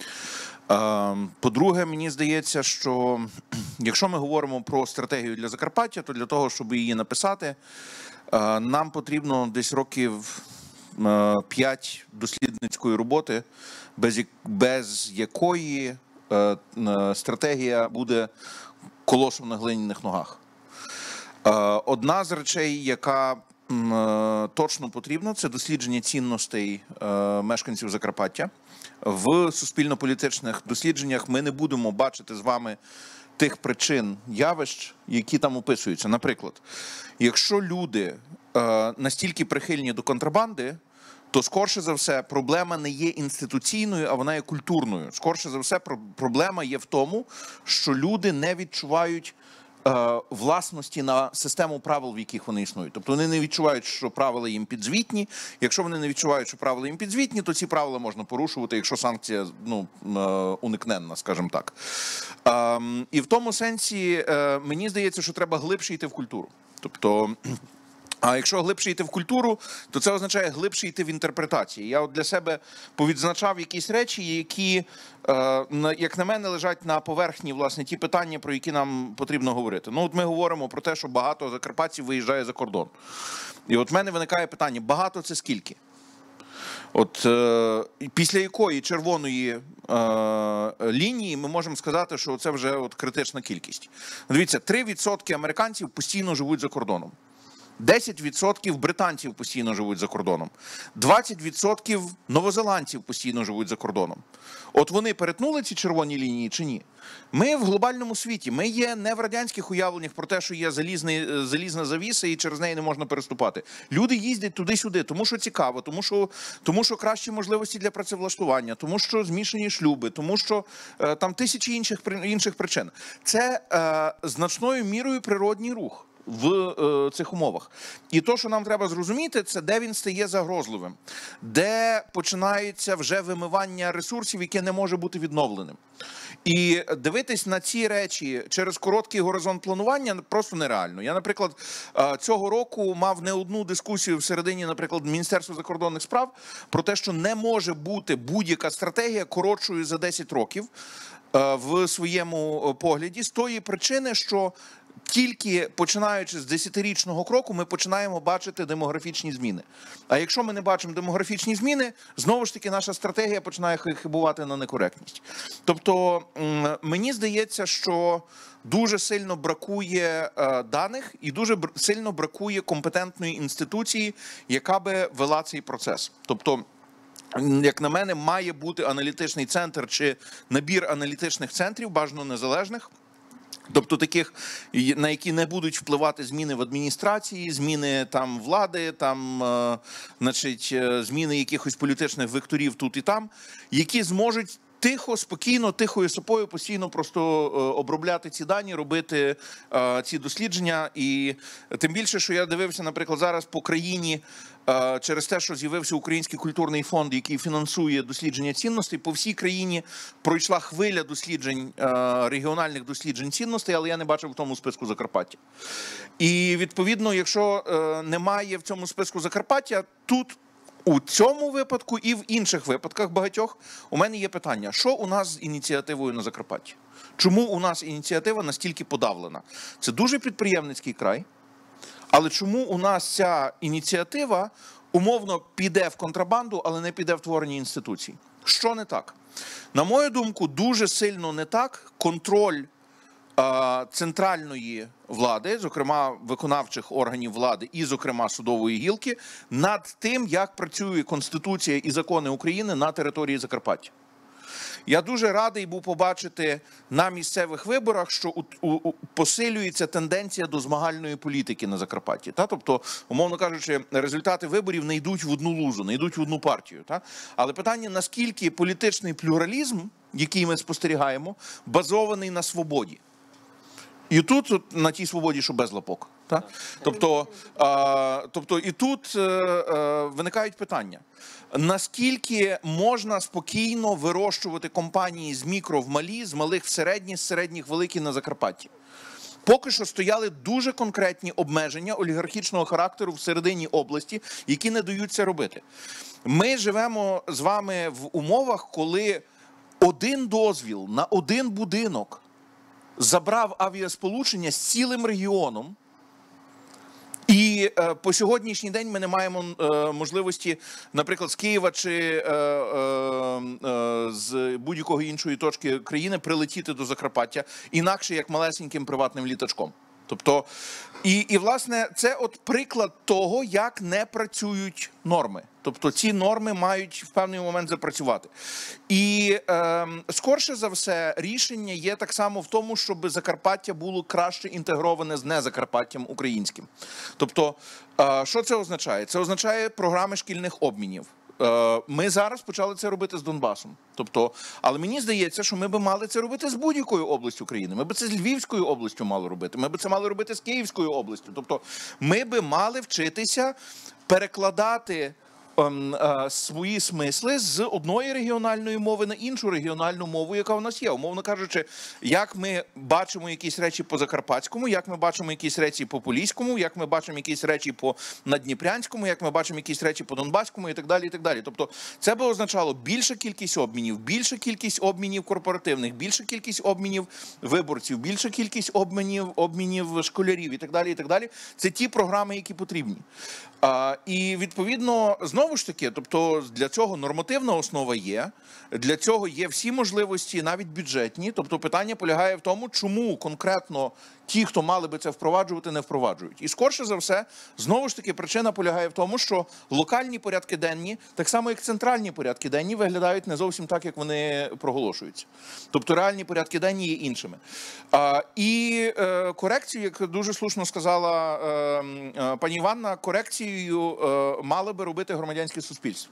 Е, По-друге, мені здається, що якщо ми говоримо про стратегію для Закарпаття, то для того, щоб її написати, е, нам потрібно десь років е, п'ять дослідницької роботи, без, як- без якої е, е, стратегія буде колосом на глиняних ногах. Е, Одна з речей, яка м, е, точно потрібна, це дослідження цінностей е, мешканців Закарпаття. В суспільно-політичних дослідженнях ми не будемо бачити з вами тих причин, явищ, які там описуються. Наприклад, якщо люди е, настільки прихильні до контрабанди, то скорше за все проблема не є інституційною, а вона є культурною. Скорше за все про- проблема є в тому, що люди не відчувають е, власності на систему правил, в яких вони існують. Тобто вони не відчувають, що правила їм підзвітні. Якщо вони не відчувають, що правила їм підзвітні, то ці правила можна порушувати, якщо санкція, ну, е, уникненна, скажімо так. Ем, і в тому сенсі е, мені здається, що треба глибше йти в культуру. Тобто, а якщо глибше йти в культуру, то це означає глибше йти в інтерпретації. Я от для себе повідзначав якісь речі, які, е, на- як на мене, лежать на поверхні, власне, ті питання, про які нам потрібно говорити. Ну, от ми говоримо про те, що багато закарпатців виїжджає за кордон. І от в мене виникає питання: багато це скільки? От е, після якої червоної е, лінії ми можемо сказати, що це вже от критична кількість. Дивіться, три відсотки американців постійно живуть за кордоном. десять відсотків британців постійно живуть за кордоном. двадцять відсотків новозеландців постійно живуть за кордоном. От вони перетнули ці червоні лінії чи ні? Ми в глобальному світі, ми є не в радянських уявленнях про те, що є залізний, залізна завіса і через неї не можна переступати. Люди їздять туди-сюди, тому що цікаво, тому що, тому що кращі можливості для працевлаштування, тому що змішані шлюби, тому що е, там тисячі інших, при- інших причин. Це е, значною мірою природній рух в е, цих умовах. І то, що нам треба зрозуміти, це де він стає загрозливим, де починається вже вимивання ресурсів, яке не може бути відновленим. І дивитись на ці речі через короткий горизонт планування просто нереально. Я, наприклад, е, цього року мав не одну дискусію всередині, наприклад, Міністерства закордонних справ про те, що не може бути будь-яка стратегія коротшою за десять років е, в своєму погляді, з тої причини, що тільки починаючи з десятирічного кроку ми починаємо бачити демографічні зміни. А якщо ми не бачимо демографічні зміни, знову ж таки наша стратегія починає хибувати на некоректність. Тобто м, мені здається, що дуже сильно бракує е, даних і дуже бр- сильно бракує компетентної інституції, яка би вела цей процес. Тобто, як на мене, має бути аналітичний центр чи набір аналітичних центрів, бажано незалежних, тобто таких, на які не будуть впливати зміни в адміністрації, зміни там влади, там, е, значить, е, зміни якихось політичних векторів тут і там, які зможуть тихо, спокійно, тихою сапою постійно просто е, обробляти ці дані, робити е, ці дослідження. І тим більше, що я дивився, наприклад, зараз по країні, е, через те, що з'явився Український культурний фонд, який фінансує дослідження цінностей, по всій країні пройшла хвиля досліджень, е, регіональних досліджень цінностей, але я не бачив в тому списку Закарпаття. І відповідно, якщо е, немає в цьому списку Закарпаття, тут у цьому випадку і в інших випадках багатьох у мене є питання, що у нас з ініціативою на Закарпатті? Чому у нас ініціатива настільки подавлена? Це дуже підприємницький край, але чому у нас ця ініціатива умовно піде в контрабанду, але не піде в творення інституцій? Що не так? На мою думку, дуже сильно не так контроль центральної влади, зокрема виконавчих органів влади і, зокрема, судової гілки, над тим, як працює Конституція і закони України на території Закарпаття. Я дуже радий був побачити на місцевих виборах, що у, у, посилюється тенденція до змагальної політики на Закарпатті. Та? Тобто, умовно кажучи, результати виборів не йдуть в одну лузу, не йдуть в одну партію. Та? Але питання, наскільки політичний плюралізм, який ми спостерігаємо, базований на свободі. І тут, от, на тій свободі, що без лапок. Так? Тобто, а, тобто і тут а, а, виникають питання. Наскільки можна спокійно вирощувати компанії з мікро в малі, з малих в середні, з середніх в великі на Закарпатті? Поки що стояли дуже конкретні обмеження олігархічного характеру всередині області, які не дають це робити. Ми живемо з вами в умовах, коли один дозвіл на один будинок забрав авіасполучення з цілим регіоном, і е, по сьогоднішній день ми не маємо е, можливості, наприклад, з Києва чи е, е, е, з будь-якої іншої точки країни прилетіти до Закарпаття, інакше як малесеньким приватним літачком. Тобто, і, і власне, це от приклад того, як не працюють норми. Тобто ці норми мають в певний момент запрацювати. І е, скорше за все, рішення є так само в тому, щоб Закарпаття було краще інтегроване з незакарпаттям українським. Тобто, е, що це означає? Це означає програми шкільних обмінів. Ми зараз почали це робити з Донбасом. Тобто, але мені здається, що ми би мали це робити з будь-якою областю країни. Ми би це з Львівською областю мали робити. Ми би це мали робити з Київською областю. Тобто, ми би мали вчитися перекладати свої смисли з одної регіональної мови на іншу регіональну мову, яка в нас є. Умовно кажучи, як ми бачимо якісь речі по Закарпатському, як ми бачимо якісь речі по Поліському, як ми бачимо якісь речі по Надніпрянському, як ми бачимо якісь речі по Донбаському і так далі, і так далі. Тобто це би означало більша кількість обмінів, більша кількість обмінів корпоративних, більша кількість обмінів виборців, більша кількість обмінів, обмінів школярів і так далі, і так далі. Це ті програми, які потрібні. А, і відповідно, знову ж таки, тобто для цього нормативна основа є, для цього є всі можливості, навіть бюджетні. Тобто питання полягає в тому, чому конкретно ті, хто мали би це впроваджувати, не впроваджують. І скорше за все, знову ж таки, причина полягає в тому, що локальні порядки денні, так само як центральні порядки денні, виглядають не зовсім так, як вони проголошуються. Тобто реальні порядки денні є іншими. А, і е, корекцію, як дуже слушно сказала е, е, пані Іванна, корекцією е, мали би робити громадянське суспільство.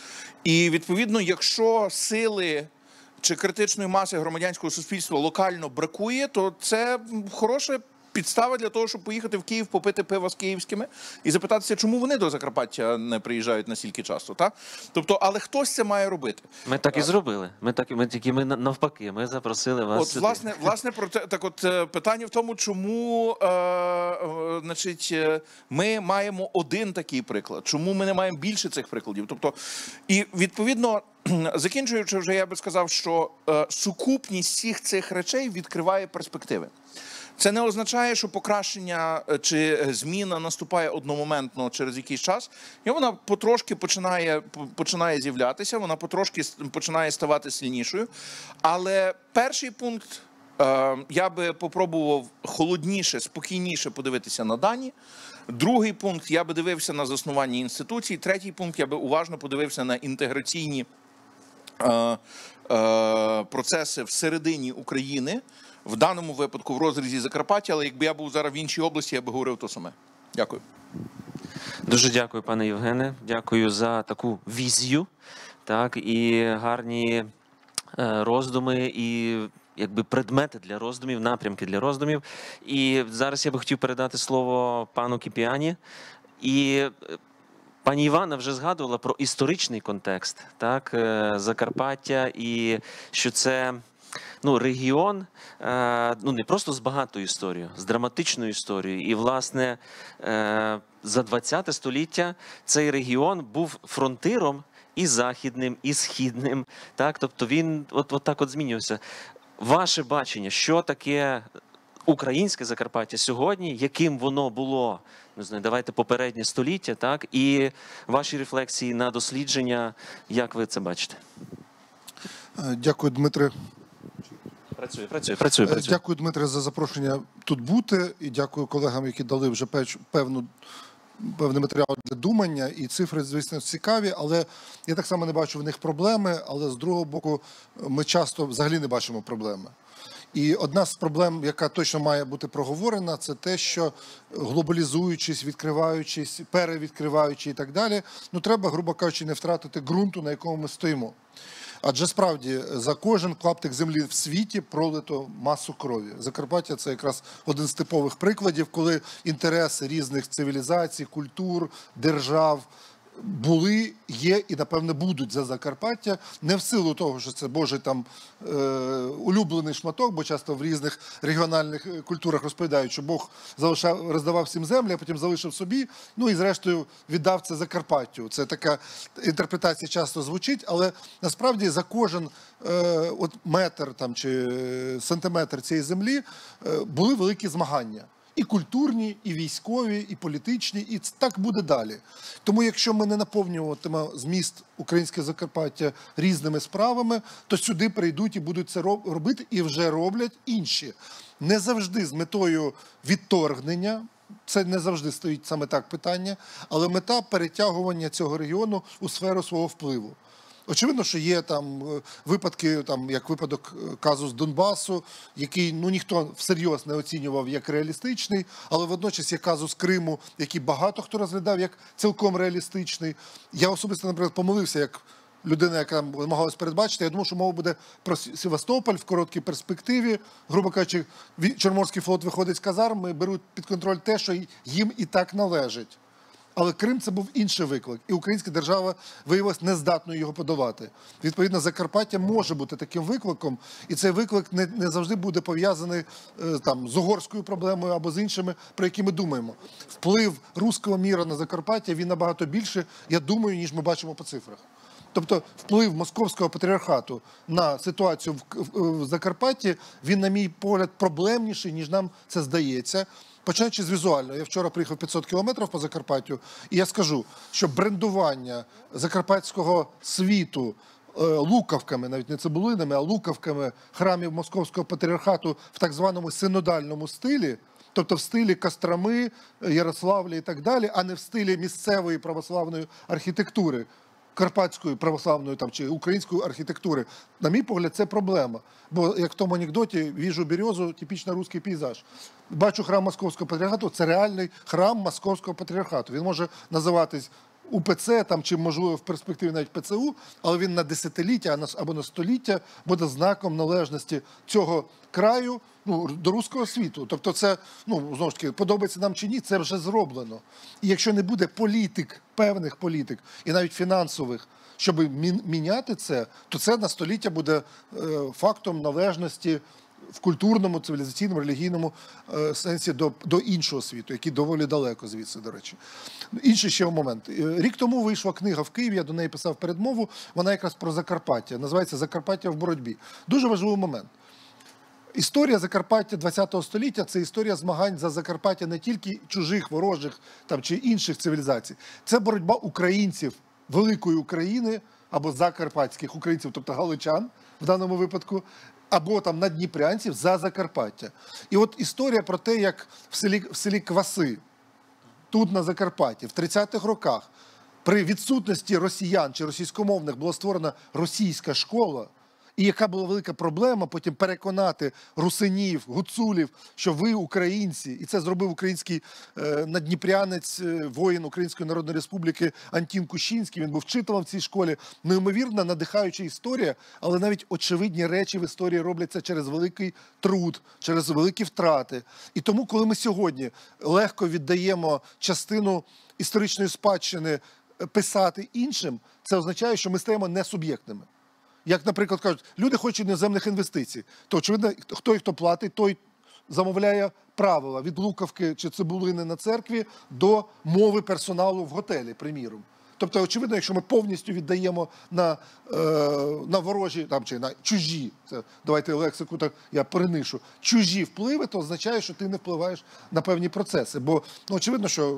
І відповідно, якщо сили чи критичної маси громадянського суспільства локально бракує, то це хороша підстава для того, щоб поїхати в Київ, попити пиво з київськими і запитатися, чому вони до Закарпаття не приїжджають настільки часто. Так? Тобто, але хтось це має робити. Ми так і зробили. Ми так, ми тільки ми навпаки. Ми запросили вас. От сюди. власне, власне про те, так от питання в тому, чому, е, е, значить, ми маємо один такий приклад, чому ми не маємо більше цих прикладів. Тобто, і відповідно, закінчуючи вже, я би сказав, що е, сукупність всіх цих речей відкриває перспективи. Це не означає, що покращення чи зміна наступає одномоментно через якийсь час. І вона потрошки починає, починає з'являтися, вона потрошки починає ставати сильнішою. Але перший пункт, е, я би попробував холодніше, спокійніше подивитися на дані. Другий пункт, я би дивився на заснування інституцій. Третій пункт, я би уважно подивився на інтеграційні е, е, процеси всередині України. В даному випадку в розрізі Закарпаття, але якби я був зараз в іншій області, я би говорив то саме. Дякую. Дуже дякую, пане Євгене. Дякую за таку візію, так, і гарні е, роздуми і якби предмети для роздумів, напрямки для роздумів. І зараз я би хотів передати слово пану Кіпіані. І е, пані Івана вже згадувала про історичний контекст, так, е, Закарпаття, і що це ну, регіон, е, ну, не просто з багатою історією, з драматичною історією. І, власне, е, за двадцяте століття цей регіон був фронтиром і західним, і східним. Так? Тобто він от, от так от змінювався. Ваше бачення, що таке українське Закарпаття сьогодні, яким воно було, не знаю, давайте попереднє століття, так? І ваші рефлексії на дослідження, як ви це бачите? Дякую, Дмитре. Працює, працює, працює, працює. Дякую, Дмитре, за запрошення тут бути. І дякую колегам, які дали вже печ- певну, певний матеріал для думання. І цифри, звісно, цікаві, але я так само не бачу в них проблеми. Але з другого боку, ми часто взагалі не бачимо проблеми. І одна з проблем, яка точно має бути проговорена, це те, що глобалізуючись, відкриваючись, перевідкриваючи і так далі, ну треба, грубо кажучи, не втратити ґрунту, на якому ми стоїмо. Адже справді за кожен клаптик землі в світі пролито масу крові. Закарпаття – це якраз один з типових прикладів, коли інтереси різних цивілізацій, культур, держав були, є і, напевне, будуть за Закарпаття. Не в силу того, що це Божий там е, улюблений шматок, бо часто в різних регіональних культурах розповідають, що Бог залишав, роздавав всім землі, а потім залишив собі, ну і зрештою віддав це Закарпаттю. Це така інтерпретація часто звучить, але насправді за кожен е, от метр там, чи сантиметр цієї землі е, були великі змагання. І культурні, і військові, і політичні, і так буде далі. Тому якщо ми не наповнюватимемо зміст українське Закарпаття різними справами, то сюди прийдуть і будуть це робити, і вже роблять інші. Не завжди з метою відторгнення, це не завжди стоїть саме так питання, але мета перетягування цього регіону у сферу свого впливу. Очевидно, що є там випадки, там, як випадок казус Донбасу, який ну, ніхто всерйоз не оцінював як реалістичний, але водночас є казус Криму, який багато хто розглядав як цілком реалістичний. Я особисто, наприклад, помилився, як людина, яка намагалась передбачити. Я думав, що мова буде про Севастополь в короткій перспективі. Грубо кажучи, Чорноморський флот виходить з казарм і беруть під контроль те, що їм і так належить. Але Крим – це був інший виклик, і українська держава виявилась нездатною його подолати. Відповідно, Закарпаття може бути таким викликом, і цей виклик не, не завжди буде пов'язаний е, там, з угорською проблемою або з іншими, про які ми думаємо. Вплив руського міра на Закарпаття, він набагато більше, я думаю, ніж ми бачимо по цифрах. Тобто вплив московського патріархату на ситуацію в, в, в Закарпатті, він, на мій погляд, проблемніший, ніж нам це здається. Починаючи з візуального. Я вчора приїхав п'ятсот кілометрів по Закарпаттю, і я скажу, що брендування закарпатського світу е, лукавками, навіть не цибулинами, а лукавками храмів Московського патріархату в так званому синодальному стилі, тобто в стилі Костроми, Ярославля і так далі, а не в стилі місцевої православної архітектури, карпатської православної там, чи української архітектури. На мій погляд, це проблема. Бо, як в тому анекдоті, «Віжу березу» – типічно русський пейзаж. Бачу храм Московського патріархату – це реальний храм Московського патріархату. Він може називатись УПЦ, там, чи, можливо, в перспективі навіть ПЦУ, але він на десятиліття або на століття буде знаком належності цього краю ну, до руського світу. Тобто це, ну, знову ж таки, подобається нам чи ні, це вже зроблено. І якщо не буде політик, певних політик, і навіть фінансових, щоб міняти це, то це на століття буде е, фактом належності в культурному, цивілізаційному, релігійному е, сенсі до, до іншого світу, який доволі далеко звідси, до речі. Інший ще момент. Рік тому вийшла книга в Києві, я до неї писав передмову, вона якраз про Закарпаття, називається «Закарпаття в боротьбі». Дуже важливий момент. Історія Закарпаття ХХ століття – це історія змагань за Закарпаття не тільки чужих, ворожих там, чи інших цивілізацій. Це боротьба українців великої України або закарпатських українців, тобто галичан в даному випадку, або там наддніпрянців за Закарпаття. І от історія про те, як в селі, в селі Кваси, тут на Закарпатті, в тридцятих роках, при відсутності росіян чи російськомовних була створена російська школа, І яка була велика проблема потім переконати русинів, гуцулів, що ви українці. І це зробив український е, надніпрянець, е, воїн Української Народної Республіки Антін Кущинський. Він був вчителем в цій школі. Неймовірна, надихаюча історія, але навіть очевидні речі в історії робляться через великий труд, через великі втрати. І тому, коли ми сьогодні легко віддаємо частину історичної спадщини писати іншим, це означає, що ми стаємо несуб'єктними. Як, наприклад, кажуть, люди хочуть іноземних інвестицій, то, очевидно, хто і хто платить, той замовляє правила від луковки чи цибулини на церкві до мови персоналу в готелі, приміром. Тобто, очевидно, якщо ми повністю віддаємо на, е, на ворожі, там, чи на чужі, це, давайте лексику так я перенишу, чужі впливи, то означає, що ти не впливаєш на певні процеси. Бо, ну, очевидно, що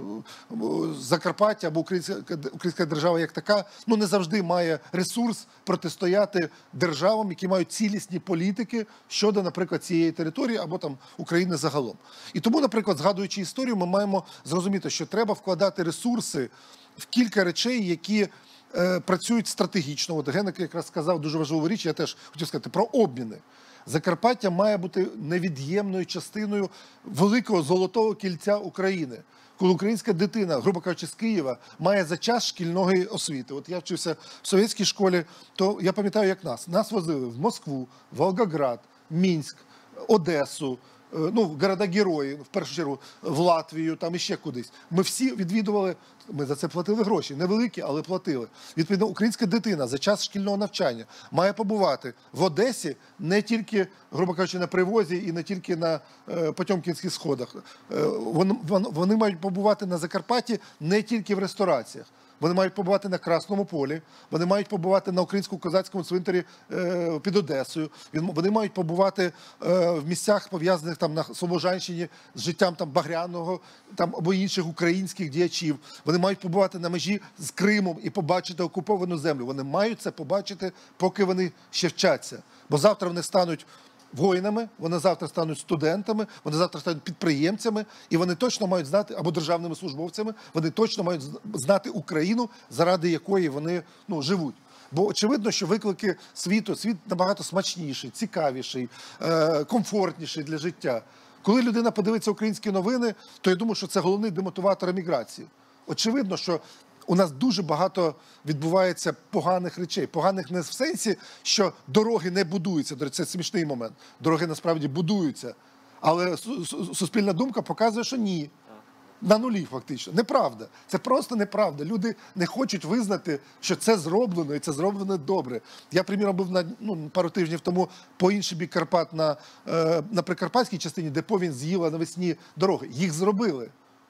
Закарпаття або українська, українська держава як така, ну, не завжди має ресурс протистояти державам, які мають цілісні політики щодо, наприклад, цієї території або там України загалом. І тому, наприклад, згадуючи історію, ми маємо зрозуміти, що треба вкладати ресурси в кілька речей, які е, працюють стратегічно. От Геннадій якраз сказав дуже важливу річ, я теж хотів сказати, про обміни. Закарпаття має бути невід'ємною частиною великого золотого кільця України. Коли українська дитина, грубо кажучи, з Києва, має за час шкільної освіти. От я вчився в совєтській школі, то я пам'ятаю, як нас. Нас возили в Москву, Волгоград, Мінськ, Одесу, ну, города-герої, в першу чергу, в Латвію, там іще кудись. Ми всі відвідували, ми за це платили гроші, невеликі, але платили. Відповідно, українська дитина за час шкільного навчання має побувати в Одесі не тільки, грубо кажучи, на привозі і не тільки на е, Потьомкінських сходах. Е, вони, вони мають побувати на Закарпатті не тільки в рестораціях. Вони мають побувати на Красному полі, вони мають побувати на українсько-козацькому цвинтарі е, під Одесою, вони мають побувати е, в місцях, пов'язаних там на Слобожанщині з життям там Багряного там, або інших українських діячів. Вони мають побувати на межі з Кримом і побачити окуповану землю. Вони мають це побачити, поки вони ще вчаться. Бо завтра вони стануть воїнами, вони завтра стануть студентами, вони завтра стануть підприємцями, і вони точно мають знати, або державними службовцями, вони точно мають знати Україну, заради якої вони, ну, живуть. Бо очевидно, що виклики світу, світ набагато смачніший, цікавіший, е- комфортніший для життя. Коли людина подивиться українські новини, то я думаю, що це головний демотиватор еміграції. Очевидно, що у нас дуже багато відбувається поганих речей. Поганих не в сенсі, що дороги не будуються. Це смішний момент. Дороги насправді будуються. Але суспільна думка показує, що ні. На нулі фактично. Неправда. Це просто неправда. Люди не хочуть визнати, що це зроблено, і це зроблено добре. Я, приміром, був на, ну, пару тижнів тому по інший бік Карпат на, е, на Прикарпатській частині, де повінь з'їла навесні дороги. Їх зробили.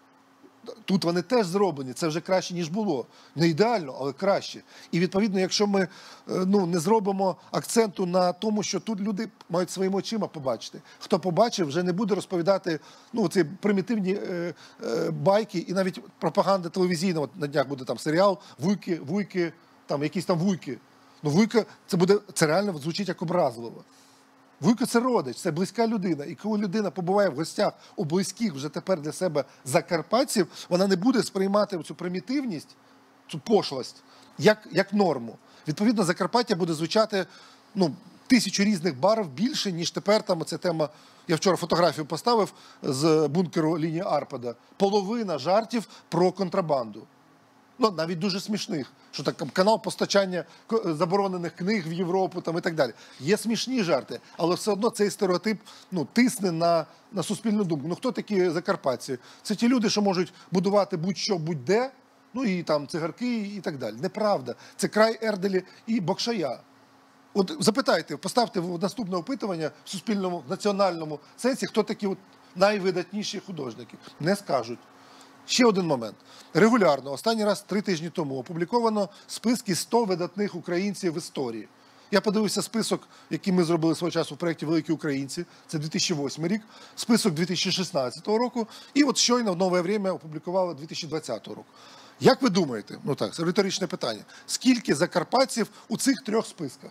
Тут вони теж зроблені, це вже краще, ніж було. Не ідеально, але краще. І відповідно, якщо ми ну, не зробимо акценту на тому, що тут люди мають своїми очима побачити. Хто побачив, вже не буде розповідати ну, ці примітивні е, е, байки і навіть пропаганда телевізійна. От на днях буде там серіал «Вуйки, вуйки», там якісь там вуйки. Ну, вуйка, це буде, це реально звучить як образливо. Вуйко – це родич, це близька людина. І коли людина побуває в гостях у близьких вже тепер для себе закарпатців, вона не буде сприймати цю примітивність, цю пошлость, як, як норму. Відповідно, Закарпаття буде звучати ну, тисячу різних барв більше, ніж тепер там оця тема. Я вчора фотографію поставив з бункеру лінії Арпада. Половина жартів про контрабанду. Ну, навіть дуже смішних, що так канал постачання заборонених книг в Європу там, і так далі. Є смішні жарти, але все одно цей стереотип ну, тисне на, на суспільну думку. Ну, хто такі закарпатці? Це ті люди, що можуть будувати будь-що, будь-де, ну і там цигарки і так далі. Неправда. Це край Ерделі і Бокшая. От запитайте, поставте в наступне опитування в суспільному, в національному сенсі, хто такі от найвидатніші художники. Не скажуть. Ще один момент. Регулярно, останній раз три тижні тому, опубліковано списки сто видатних українців в історії. Я подивився список, який ми зробили свого часу в проєкті «Великі українці», це дві тисячі восьмий рік, список дві тисячі шістнадцятого року, і от щойно в «Нове время» опублікували дві тисячі двадцятого року. Як ви думаєте, ну так, це риторичне питання, скільки закарпатців у цих трьох списках?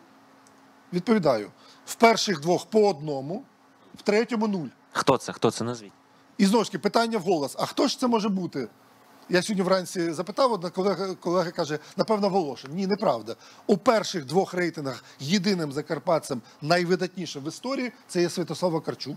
Відповідаю, в перших двох по одному, в третьому нуль. Хто це? Хто це? Назвіть. І знову ж таки, питання вголос. А хто ж це може бути? Я сьогодні вранці запитав, одна колега, колега каже, напевно, Волошин. Ні, неправда. У перших двох рейтингах єдиним закарпатцем найвидатнішим в історії це є Святослав Вакарчук.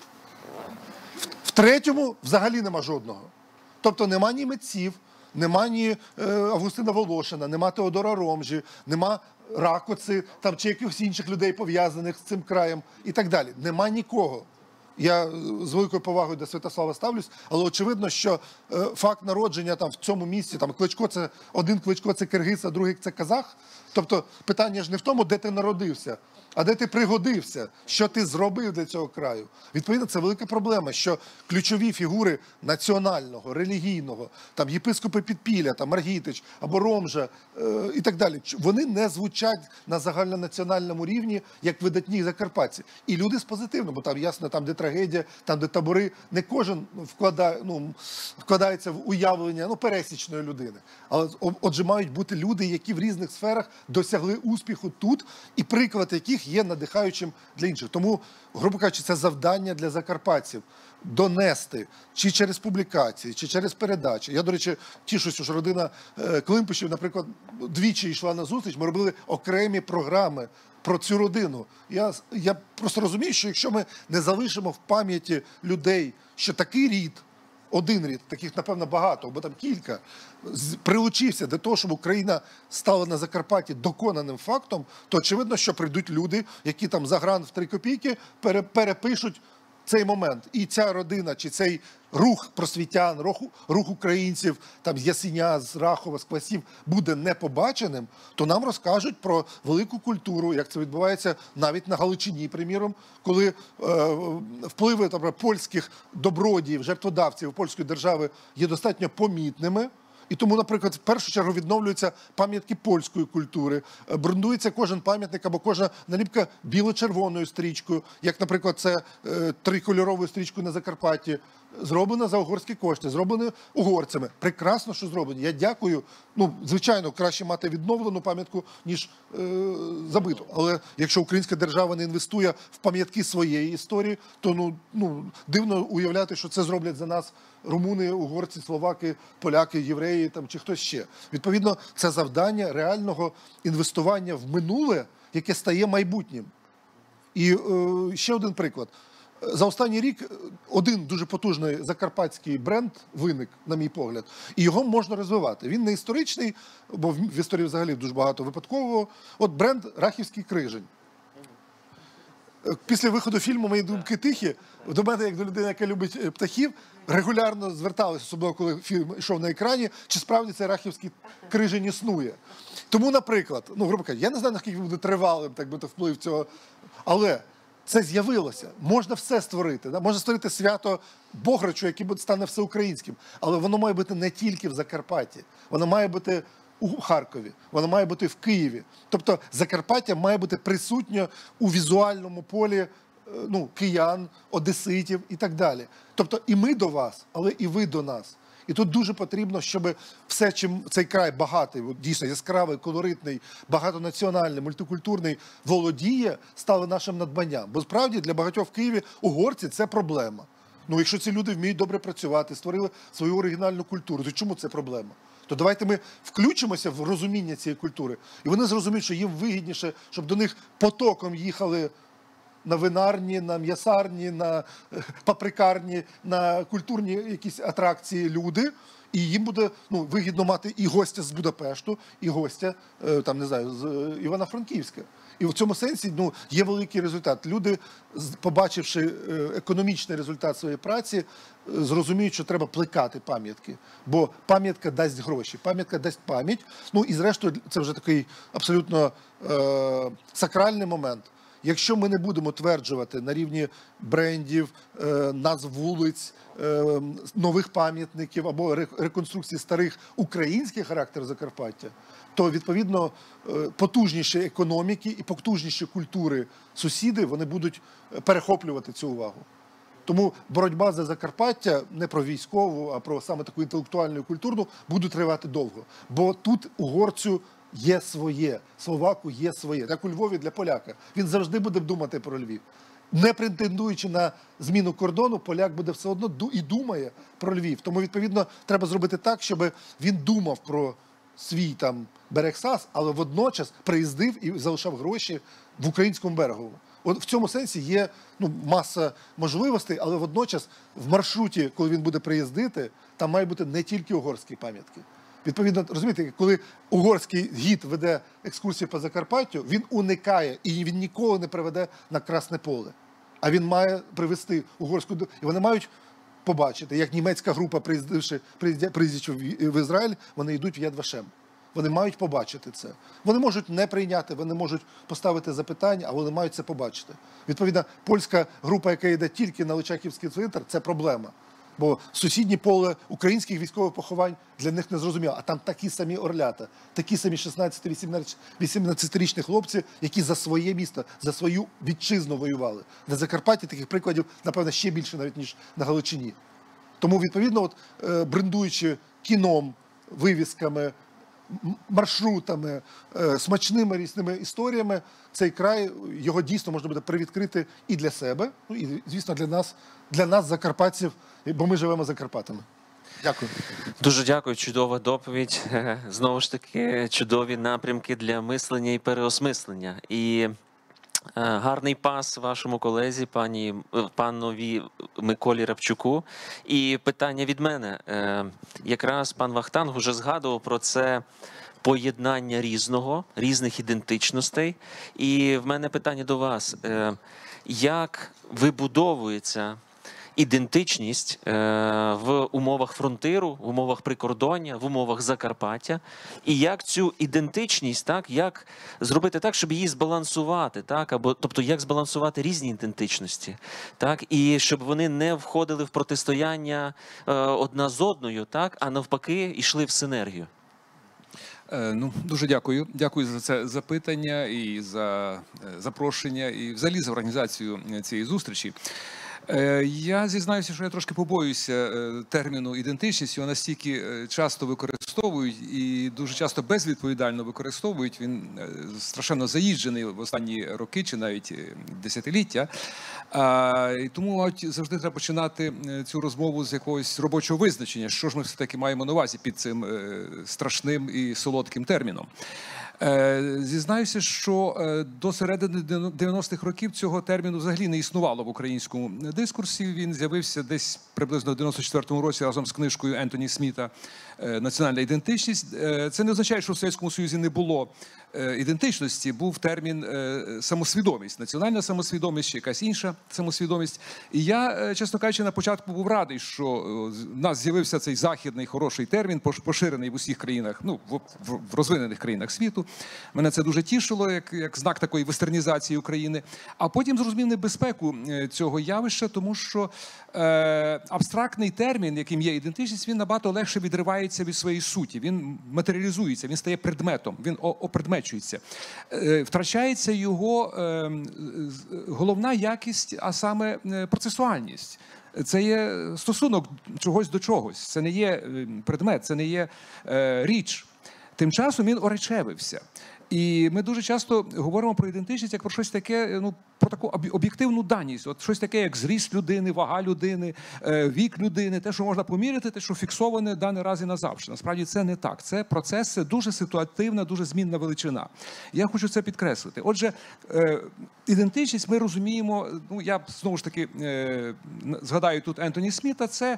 В, в третьому взагалі нема жодного. Тобто нема ні митців, нема ні е, Августина Волошина, нема Теодора Ромжі, нема Ракоци там, чи якихось інших людей, пов'язаних з цим краєм і так далі. Нема нікого. Я з великою повагою до Святослава ставлюсь, але очевидно, що е, факт народження там в цьому місці, там Кличко це один Кличко це киргиз, а другий це казах. Тобто питання ж не в тому, де ти народився, а де ти пригодився, що ти зробив для цього краю. Відповідно, це велика проблема, що ключові фігури національного, релігійного, там єпископи Підпілля, там Маргітич або Ромжа е, і так далі, вони не звучать на загальнонаціональному рівні як видатні закарпатці. І люди з позитивним, бо там ясно, там де трагедія, там де табори, не кожен вкладає, ну, вкладається в уявлення ну, пересічної людини. Але отже мають бути люди, які в різних сферах досягли успіху тут, і приклад яких є надихаючим для інших. Тому, грубо кажучи, це завдання для закарпатців донести чи через публікації, чи через передачі. Я, до речі, тішуся, що родина Климпишів, наприклад, двічі йшла на зустріч, ми робили окремі програми про цю родину. Я, я просто розумію, що якщо ми не залишимо в пам'яті людей, що такий рід, один рід, таких, напевно, багато, бо там кілька, прилучився до того, щоб Україна стала на Закарпатті доконаним фактом, то очевидно, що прийдуть люди, які там за грант в три копійки перепишуть цей момент. І ця родина, чи цей рух просвітян, рух, рух українців, там з Ясеня, з Рахова, з Квасів, буде непобаченим, то нам розкажуть про велику культуру, як це відбувається навіть на Галичині, приміром, коли е, впливи там, польських добродіїв, жертводавців польської держави є достатньо помітними. І тому, наприклад, в першу чергу відновлюються пам'ятки польської культури, брендується кожен пам'ятник або кожна наліпка біло-червоною стрічкою, як, наприклад, це е, трикольоровою стрічкою на Закарпатті, зроблено за угорські кошти, зроблено угорцями. Прекрасно, що зроблено. Я дякую. Ну, звичайно, краще мати відновлену пам'ятку, ніж е, забиту. Але якщо українська держава не інвестує в пам'ятки своєї історії, то ну, ну, дивно уявляти, що це зроблять за нас румуни, угорці, словаки, поляки, євреї там, чи хтось ще. Відповідно, це завдання реального інвестування в минуле, яке стає майбутнім. І е, ще один приклад. За останній рік один дуже потужний закарпатський бренд виник, на мій погляд, і його можна розвивати. Він не історичний, бо в історії взагалі дуже багато випадкового. От бренд «Рахівський крижень». Після виходу фільму «Мої думки тихі» до мене, як до людини, яка любить птахів, регулярно зверталися, особливо коли фільм йшов на екрані, чи справді цей Рахівський крижень існує. Тому, наприклад, ну, грубо кажучи, я не знаю, наскільки буде тривалим, так би, то вплив цього, але це з'явилося. Можна все створити. Да? Можна створити свято Бограчу, яке стане всеукраїнським. Але воно має бути не тільки в Закарпатті. Воно має бути у Харкові, воно має бути в Києві. Тобто Закарпаття має бути присутньо у візуальному полі ну, киян, одеситів і так далі. Тобто і ми до вас, але і ви до нас. І тут дуже потрібно, щоб все, чим цей край багатий, дійсно яскравий, колоритний, багатонаціональний, мультикультурний, володіє, стало нашим надбанням. Бо справді для багатьох в Києві угорці – це проблема. Ну, якщо ці люди вміють добре працювати, створили свою оригінальну культуру, то чому це проблема? То давайте ми включимося в розуміння цієї культури. І вони зрозуміють, що їм вигідніше, щоб до них потоком їхали на винарні, на м'ясарні, на паприкарні, на культурні якісь атракції люди, і їм буде ну, вигідно мати і гостя з Будапешту, і гостя там, не знаю, з Івано-Франківська. І в цьому сенсі ну, є великий результат. Люди, побачивши економічний результат своєї праці, зрозуміють, що треба плекати пам'ятки. Бо пам'ятка дасть гроші, пам'ятка дасть пам'ять. Ну і зрештою, це вже такий абсолютно е- сакральний момент. Якщо ми не будемо тверджувати на рівні брендів, назв вулиць, нових пам'ятників або реконструкції старих українських характерів Закарпаття, то, відповідно, потужніші економіки і потужніші культури сусіди, вони будуть перехоплювати цю увагу. Тому боротьба за Закарпаття не про військову, а про саме таку інтелектуальну і культурну буде тривати довго. Бо тут угорцю є своє, словаку є своє. Так у Львові для поляка. Він завжди буде думати про Львів. не претендуючи на зміну кордону, поляк буде все одно ду- і думає про Львів. Тому, відповідно, треба зробити так, щоб він думав про свій там берег САС, але водночас приїздив і залишав гроші в українському берегу. От в цьому сенсі є ну, маса можливостей, але водночас в маршруті, коли він буде приїздити, там має бути не тільки угорські пам'ятки. Відповідно, розумієте, коли угорський гід веде екскурсію по Закарпаттю, він уникає і він ніколи не приведе на Красне поле. А він має привезти угорську... І вони мають побачити, як німецька група, приїздивши, приїздячи в Ізраїль, вони йдуть в Яд Вашем. Вони мають побачити це. Вони можуть не прийняти, вони можуть поставити запитання, а вони мають це побачити. Відповідно, польська група, яка йде тільки на Личаківський цвинтар, це проблема. Бо сусіднє поле українських військових поховань для них не зрозуміло. А там такі самі орлята, такі самі шістнадцяти-вісімнадцятирічні хлопці, які за своє місто, за свою вітчизну воювали. На Закарпатті таких прикладів, напевно, ще більше навіть, ніж на Галичині. Тому, відповідно, от, е, брендуючи кіном, вивісками, маршрутами, е, смачними різними історіями, цей край, його дійсно можна буде привідкрити і для себе, ну і, звісно, для нас, для нас, закарпатців, бо ми живемо за Карпатами. Дякую. Дуже дякую, чудова доповідь. Знову ж таки, чудові напрямки для мислення і переосмислення. І гарний пас вашому колезі, пані, панові Миколі Рапчуку. І питання від мене. Якраз пан Вахтанг уже згадував про це поєднання різного, різних ідентичностей. І в мене питання до вас. Як вибудовується ідентичність в умовах фронтиру, в умовах прикордоння, в умовах Закарпаття, і як цю ідентичність, так, як зробити так, щоб її збалансувати, так, або, тобто як збалансувати різні ідентичності, так, і щоб вони не входили в протистояння е, одна з одною, так, а навпаки, йшли в синергію. Ну, дуже дякую. Дякую за це запитання і за запрошення, і взагалі за організацію цієї зустрічі. Я зізнаюся, що я трошки побоююся терміну ідентичність, його настільки часто використовують і дуже часто безвідповідально використовують. Він страшенно заїжджений в останні роки чи навіть десятиліття. І тому, мабуть, завжди треба починати цю розмову з якогось робочого визначення, що ж ми все-таки маємо на увазі під цим страшним і солодким терміном. Зізнаюся, що до середини дев'яностих років цього терміну взагалі не існувало в українському дискурсі. Він з'явився десь приблизно в дев'яносто четвертому році разом з книжкою Ентоні Сміта «Національна ідентичність». Це не означає, що в Совєтському Союзі не було ідентичності, був термін самосвідомість, національна самосвідомість чи якась інша самосвідомість. І я, чесно кажучи, на початку був радий, що в нас з'явився цей західний хороший термін, поширений в усіх країнах, ну, в, в розвинених країнах світу. Мене це дуже тішило, як, як знак такої вестернізації України. А потім зрозумів небезпеку цього явища, тому що е, абстрактний термін, яким є ідентичність, він набагато легше відривається від своєї суті. Він матеріалізується, він стає предметом, він опредмечується. Е, втрачається його е, головна якість, а саме процесуальність. Це є стосунок чогось до чогось, це не є предмет, це не є е, річ. Тим часом він оречевився. І ми дуже часто говоримо про ідентичність як про щось таке, ну, про таку об'єктивну даність. От щось таке, як зріст людини, вага людини, вік людини, те, що можна поміряти, те, що фіксоване даний раз і назавжди. Насправді це не так. Це процес, це дуже ситуативна, дуже змінна величина. Я хочу це підкреслити. Отже, ідентичність ми розуміємо, ну, я знову ж таки згадаю тут Ентоні Сміта, це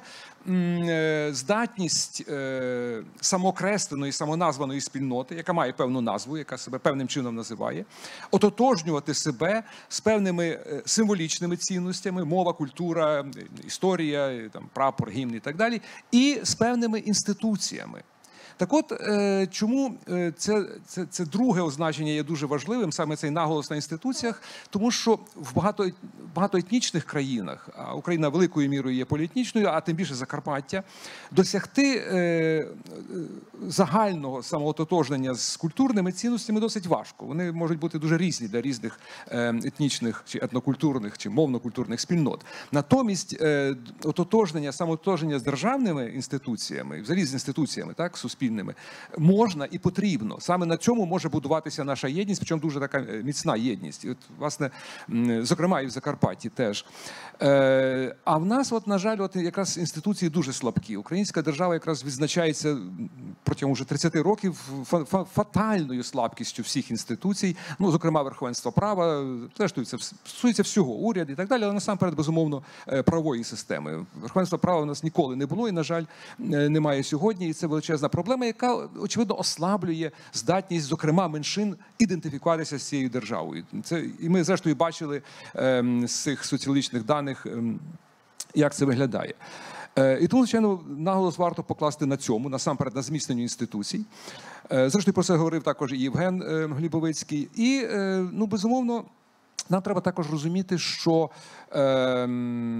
здатність самоокресленої, самоназваної спільноти, яка має певну назву, яка себе певним чином називає, ототожнювати себе з певними символічними цінностями, мова, культура, історія, там, прапор, гімн і так далі, і з певними інституціями. Так от, чому це, це, це друге означення є дуже важливим, саме цей наголос на інституціях, тому що в багато, багатоетнічних країнах, а Україна великою мірою є поліетнічною, а тим більше Закарпаття, досягти е, загального самоототожнення з культурними цінностями досить важко. Вони можуть бути дуже різні для різних е, етнічних, чи етнокультурних, чи мовнокультурних спільнот. Натомість, е, ототожнення, самоототожнення з державними інституціями, взагалі з інституціями, так, суспільства, спільними. Можна і потрібно. Саме на цьому може будуватися наша єдність, причому дуже така міцна єдність. І от, власне, зокрема, і в Закарпатті теж. Е, а в нас, от, на жаль, от якраз інституції дуже слабкі. Українська держава якраз відзначається протягом вже тридцяти років фатальною слабкістю всіх інституцій, ну, зокрема, верховенства права, зрештою, це стосується всього, уряд і так далі, але насамперед, безумовно, правової системи. Верховенства права у нас ніколи не було і, на жаль, немає сьогодні. І це величезна проблема, яка, очевидно, ослаблює здатність, зокрема, меншин ідентифікуватися з цією державою. Це, і ми, зрештою, бачили ем, з цих соціологічних даних, ем, як це виглядає. І тому, звичайно, наголос варто покласти на цьому, насамперед на зміцненню інституцій. Зрештою, про це говорив також і Євген Глібовицький. І, ну, безумовно, нам треба також розуміти, що е,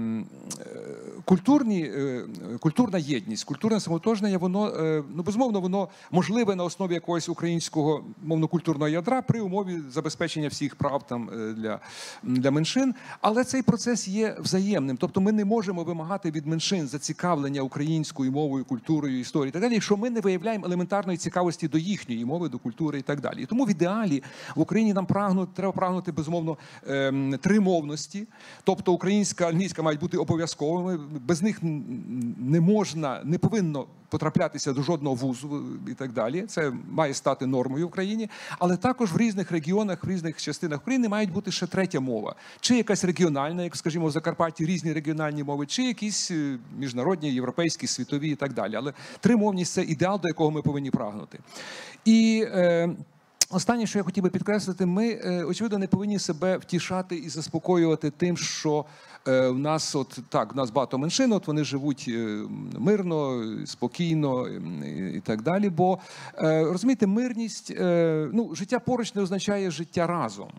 культурні, е, культурна єдність, культурне самотожнення, воно, е, ну, безумовно, воно можливе на основі якогось українського мовно-культурного ядра при умові забезпечення всіх прав там для, для меншин. Але цей процес є взаємним. Тобто ми не можемо вимагати від меншин зацікавлення українською мовою, культурою, історією і так далі, якщо ми не виявляємо елементарної цікавості до їхньої мови, до культури і так далі. І тому в ідеалі в Україні нам прагнути, треба прагнути, безумовно, тримовності, тобто українська, англійська мають бути обов'язковими, без них не можна, не повинно потраплятися до жодного вузу і так далі. Це має стати нормою в країні, але також в різних регіонах, в різних частинах України мають бути ще третя мова. Чи якась регіональна, як, скажімо, в Закарпатті різні регіональні мови, чи якісь міжнародні, європейські, світові і так далі. Але тримовність – це ідеал, до якого ми повинні прагнути. І е, останнє, що я хотів би підкреслити, ми, очевидно, не повинні себе втішати і заспокоювати тим, що в нас, от так, в нас багато меншин, от вони живуть мирно, спокійно і так далі. Бо, розумієте, мирність, ну, життя поруч не означає життя разом.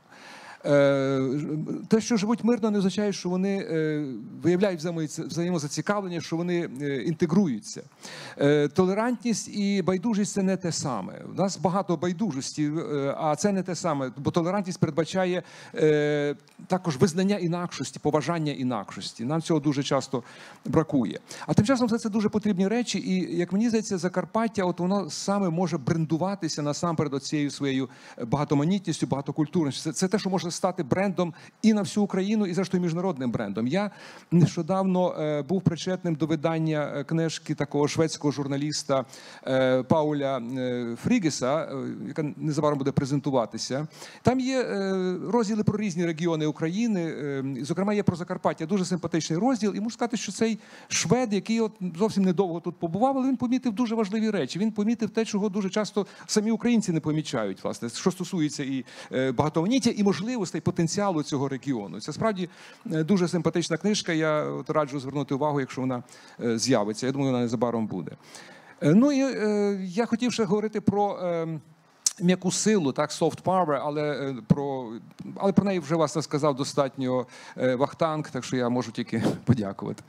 Те, що живуть мирно, не означає, що вони виявляють взаємозацікавлення, що вони інтегруються. Толерантність і байдужість – це не те саме. У нас багато байдужості, а це не те саме, бо толерантність передбачає також визнання інакшості, поважання інакшості. Нам цього дуже часто бракує. А тим часом все це дуже потрібні речі, і, як мені здається, Закарпаття, от воно саме може брендуватися насамперед цією своєю багатоманітністю, багатокультурністю. Це, це те, що може стати брендом і на всю Україну, і, зрештою, міжнародним брендом. Я нещодавно е, був причетним до видання книжки такого шведського журналіста е, Пауля е, Фрігеса, е, яка незабаром буде презентуватися. Там є е, розділи про різні регіони України, е, зокрема, є про Закарпаття. Дуже симпатичний розділ. І можу сказати, що цей швед, який от зовсім недовго тут побував, але він помітив дуже важливі речі. Він помітив те, чого дуже часто самі українці не помічають, власне, що стосується і е, багатоманіття, і можливостей, потенціалу цього регіону. Це справді дуже симпатична книжка. Я от раджу звернути увагу, якщо вона з'явиться. Я думаю, вона незабаром буде. Ну і е, я хотів ще говорити про е, м'яку силу, так, soft power, але про, але про неї вже, власне, сказав достатньо е, Вахтанг, так що я можу тільки подякувати.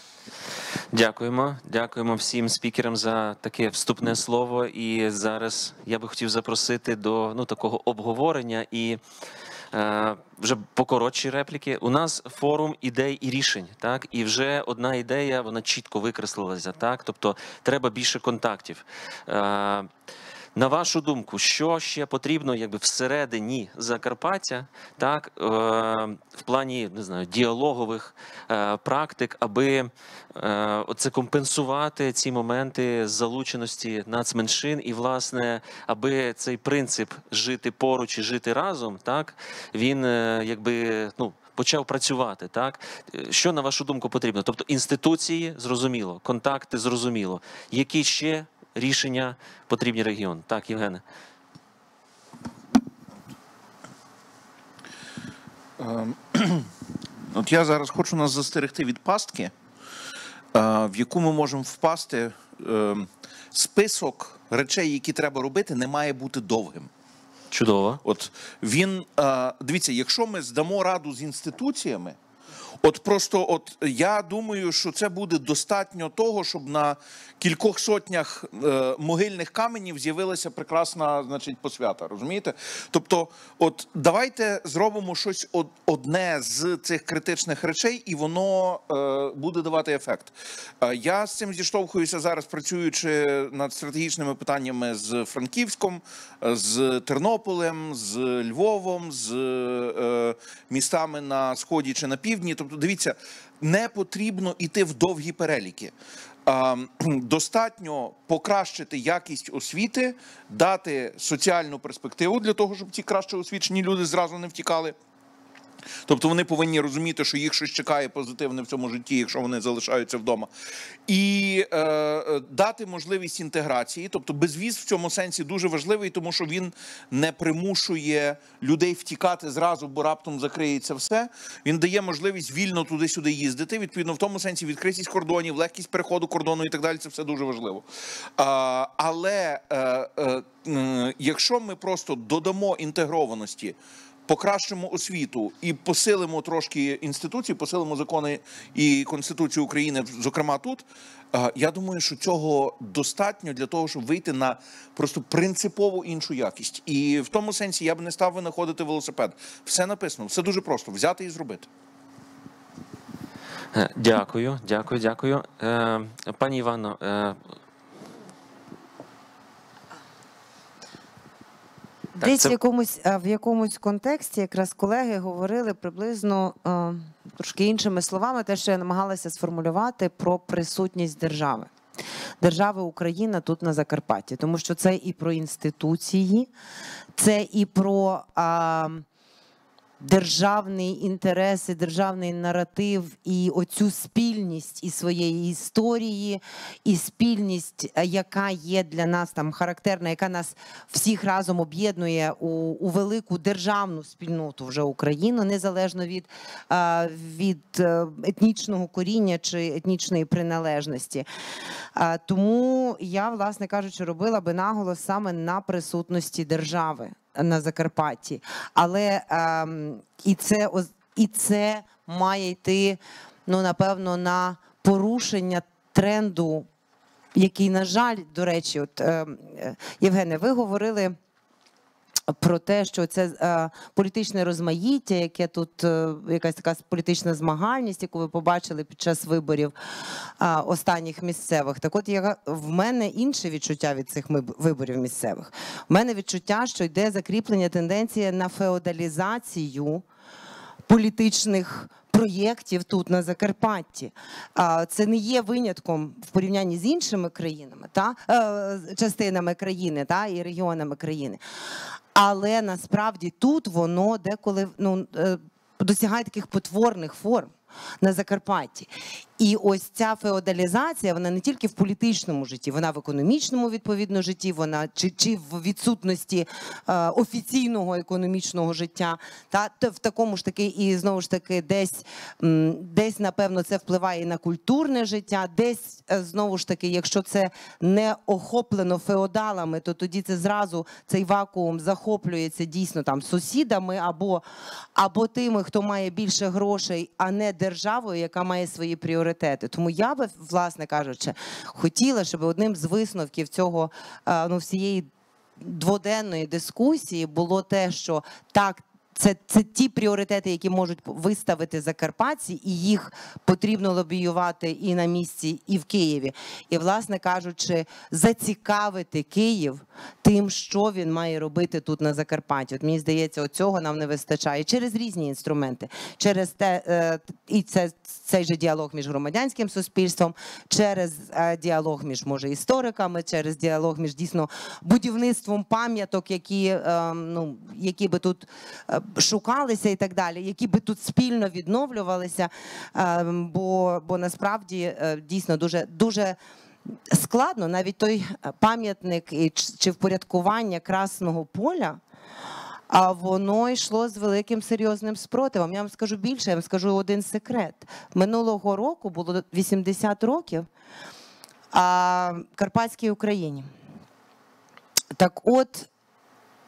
Дякуємо. Дякуємо всім спікерам за таке вступне слово. І зараз я би хотів запросити до, ну, такого обговорення і е, вже по коротші репліки. У нас форум ідей і рішень, так? І вже одна ідея, вона чітко викреслилася, так? Тобто треба більше контактів. Е, На вашу думку, що ще потрібно, якби, всередині Закарпаття, так, е, в плані, не знаю, діалогових е, практик, аби е, оце компенсувати ці моменти залученості нацменшин і, власне, аби цей принцип жити поруч і жити разом, так, він, е, якби, ну, почав працювати, так? Що, на вашу думку, потрібно? Тобто інституції, зрозуміло, контакти, зрозуміло. Які ще рішення потрібні регіон? Так, Євгене. От я зараз хочу нас застерегти від пастки, в яку ми можемо впасти. Список речей, які треба робити, не має бути довгим. Чудово. От він, дивіться, якщо ми здамо раду з інституціями, От просто, от я думаю, що це буде достатньо того, щоб на кількох сотнях е, могильних каменів з'явилася прекрасна, значить, посвята. Розумієте? Тобто, от давайте зробимо щось од, одне з цих критичних речей, і воно е, буде давати ефект. Е, я з цим зіштовхуюся зараз, працюючи над стратегічними питаннями з Франківськом, з Тернополем, з Львовом, з е, містами на сході чи на півдні. Тобто, дивіться, не потрібно йти в довгі переліки. А, достатньо покращити якість освіти, дати соціальну перспективу для того, щоб ці краще освічені люди зразу не втікали. Тобто вони повинні розуміти, що їх щось чекає позитивне в цьому житті, якщо вони залишаються вдома. І е, дати можливість інтеграції. Тобто безвіз в цьому сенсі дуже важливий, тому що він не примушує людей втікати зразу, бо раптом закриється все. Він дає можливість вільно туди-сюди їздити. Відповідно, в тому сенсі відкритість кордонів, легкість переходу кордону і так далі, це все дуже важливо. А, але е, е, е, якщо ми просто додамо інтегрованості, покращимо освіту і посилимо трошки інституції, посилимо закони і Конституцію України, зокрема тут, я думаю, що цього достатньо для того, щоб вийти на просто принципово іншу якість. І в тому сенсі я б не став винаходити велосипед. Все написано, все дуже просто. Взяти і зробити. Дякую, дякую, дякую. Е, пані Івано, е, Так, Десь це- в якомусь е, в якомусь контексті якраз колеги говорили приблизно е, трошки іншими словами, те, що я намагалася сформулювати про присутність держави. Держави Україна тут на Закарпатті, тому що це і про інституції, це і про а, державний інтерес, і державний наратив, і оцю спільність і своєї історії, і спільність, яка є для нас там характерна, яка нас всіх разом об'єднує у, у велику державну спільноту вже Україну, незалежно від, а, від е, етнічного коріння чи етнічної приналежності. А, тому я, власне кажучи, робила би наголос саме на присутності держави на Закарпатті. Але ем, і, це, оз- і це має йти, ну, напевно, на порушення тренду, який, на жаль, до речі, от, ем, е, Євгене, ви говорили про те, що це е, політичне розмаїття, яке тут, е, якась така політична змагальність, яку ви побачили під час виборів е, останніх місцевих. Так от, я, в мене інше відчуття від цих миб- виборів місцевих. В мене відчуття, що йде закріплення тенденції на феодалізацію політичних проєктів тут на Закарпатті. А, Це не є винятком в порівнянні з іншими країнами, та? Е, частинами країни, та? І регіонами країни. Але насправді тут воно деколи, ну, е, досягає таких потворних форм на Закарпатті. І ось ця феодалізація, вона не тільки в політичному житті, вона в економічному, відповідно, житті, вона чи, чи в відсутності е, офіційного економічного життя, та т- в такому ж таки, і знову ж таки, десь, м, десь, напевно, це впливає і на культурне життя, десь, е, знову ж таки, якщо це не охоплено феодалами, то тоді це зразу, цей вакуум захоплюється дійсно там сусідами або, або тими, хто має більше грошей, а не державою, яка має свої пріоритети. Тому я би, власне кажучи, хотіла, щоб одним з висновків цього, е, ну, всієї дводенної дискусії було те, що так, це, це ті пріоритети, які можуть виставити закарпатці, і їх потрібно лобіювати і на місці, і в Києві. І, власне кажучи, зацікавити Київ тим, що він має робити тут на Закарпатті. От мені здається, цього нам не вистачає через різні інструменти. Через те, е, і це, цей же діалог між громадянським суспільством, через е, діалог між, може, істориками, через діалог між, дійсно, будівництвом пам'яток, які, е, ну, які би тут е, шукалися і так далі, які би тут спільно відновлювалися, е, бо, бо насправді е, дійсно дуже, дуже складно навіть той пам'ятник і ч- чи впорядкування Красного поля, а воно йшло з великим серйозним спротивом. Я вам скажу більше, я вам скажу один секрет. Минулого року було вісімдесят років а, Карпатській Україні. Так от,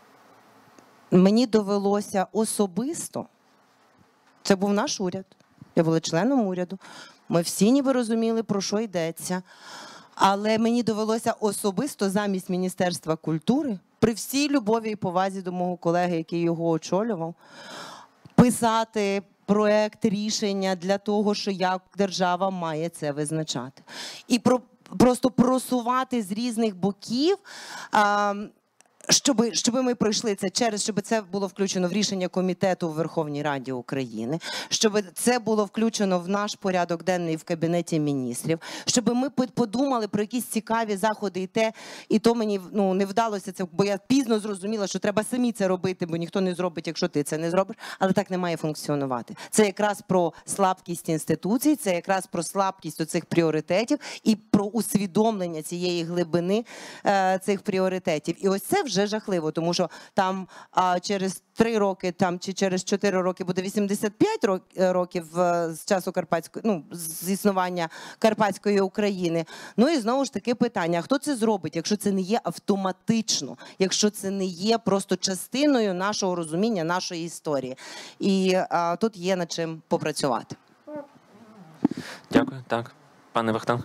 мені довелося особисто, це був наш уряд, я була членом уряду. Ми всі ніби розуміли, про що йдеться. Але мені довелося особисто замість Міністерства культури, при всій любові і повазі до мого колеги, який його очолював, писати проект рішення для того, що як держава має це визначати. І про, просто просувати з різних боків, а, щоб, щоб ми пройшли це через, щоб це було включено в рішення комітету в Верховній Раді України, щоб це було включено в наш порядок денний в Кабінеті міністрів, щоб ми подумали про якісь цікаві заходи і те, і то мені ну, не вдалося це, бо я пізно зрозуміла, що треба самі це робити, бо ніхто не зробить, якщо ти це не зробиш, але так не має функціонувати. Це якраз про слабкість інституцій, це якраз про слабкість оцих пріоритетів і про усвідомлення цієї глибини е, цих пріоритетів. І ось це вже вже жахливо, тому що там а, через три роки там, чи через чотири роки буде вісімдесят п'ять років а, з часу Карпатської, ну, з існування Карпатської України. Ну і знову ж таки питання, хто це зробить, якщо це не є автоматично, якщо це не є просто частиною нашого розуміння, нашої історії. І а, тут є над чим попрацювати. Дякую. Так, пане Вахтанг.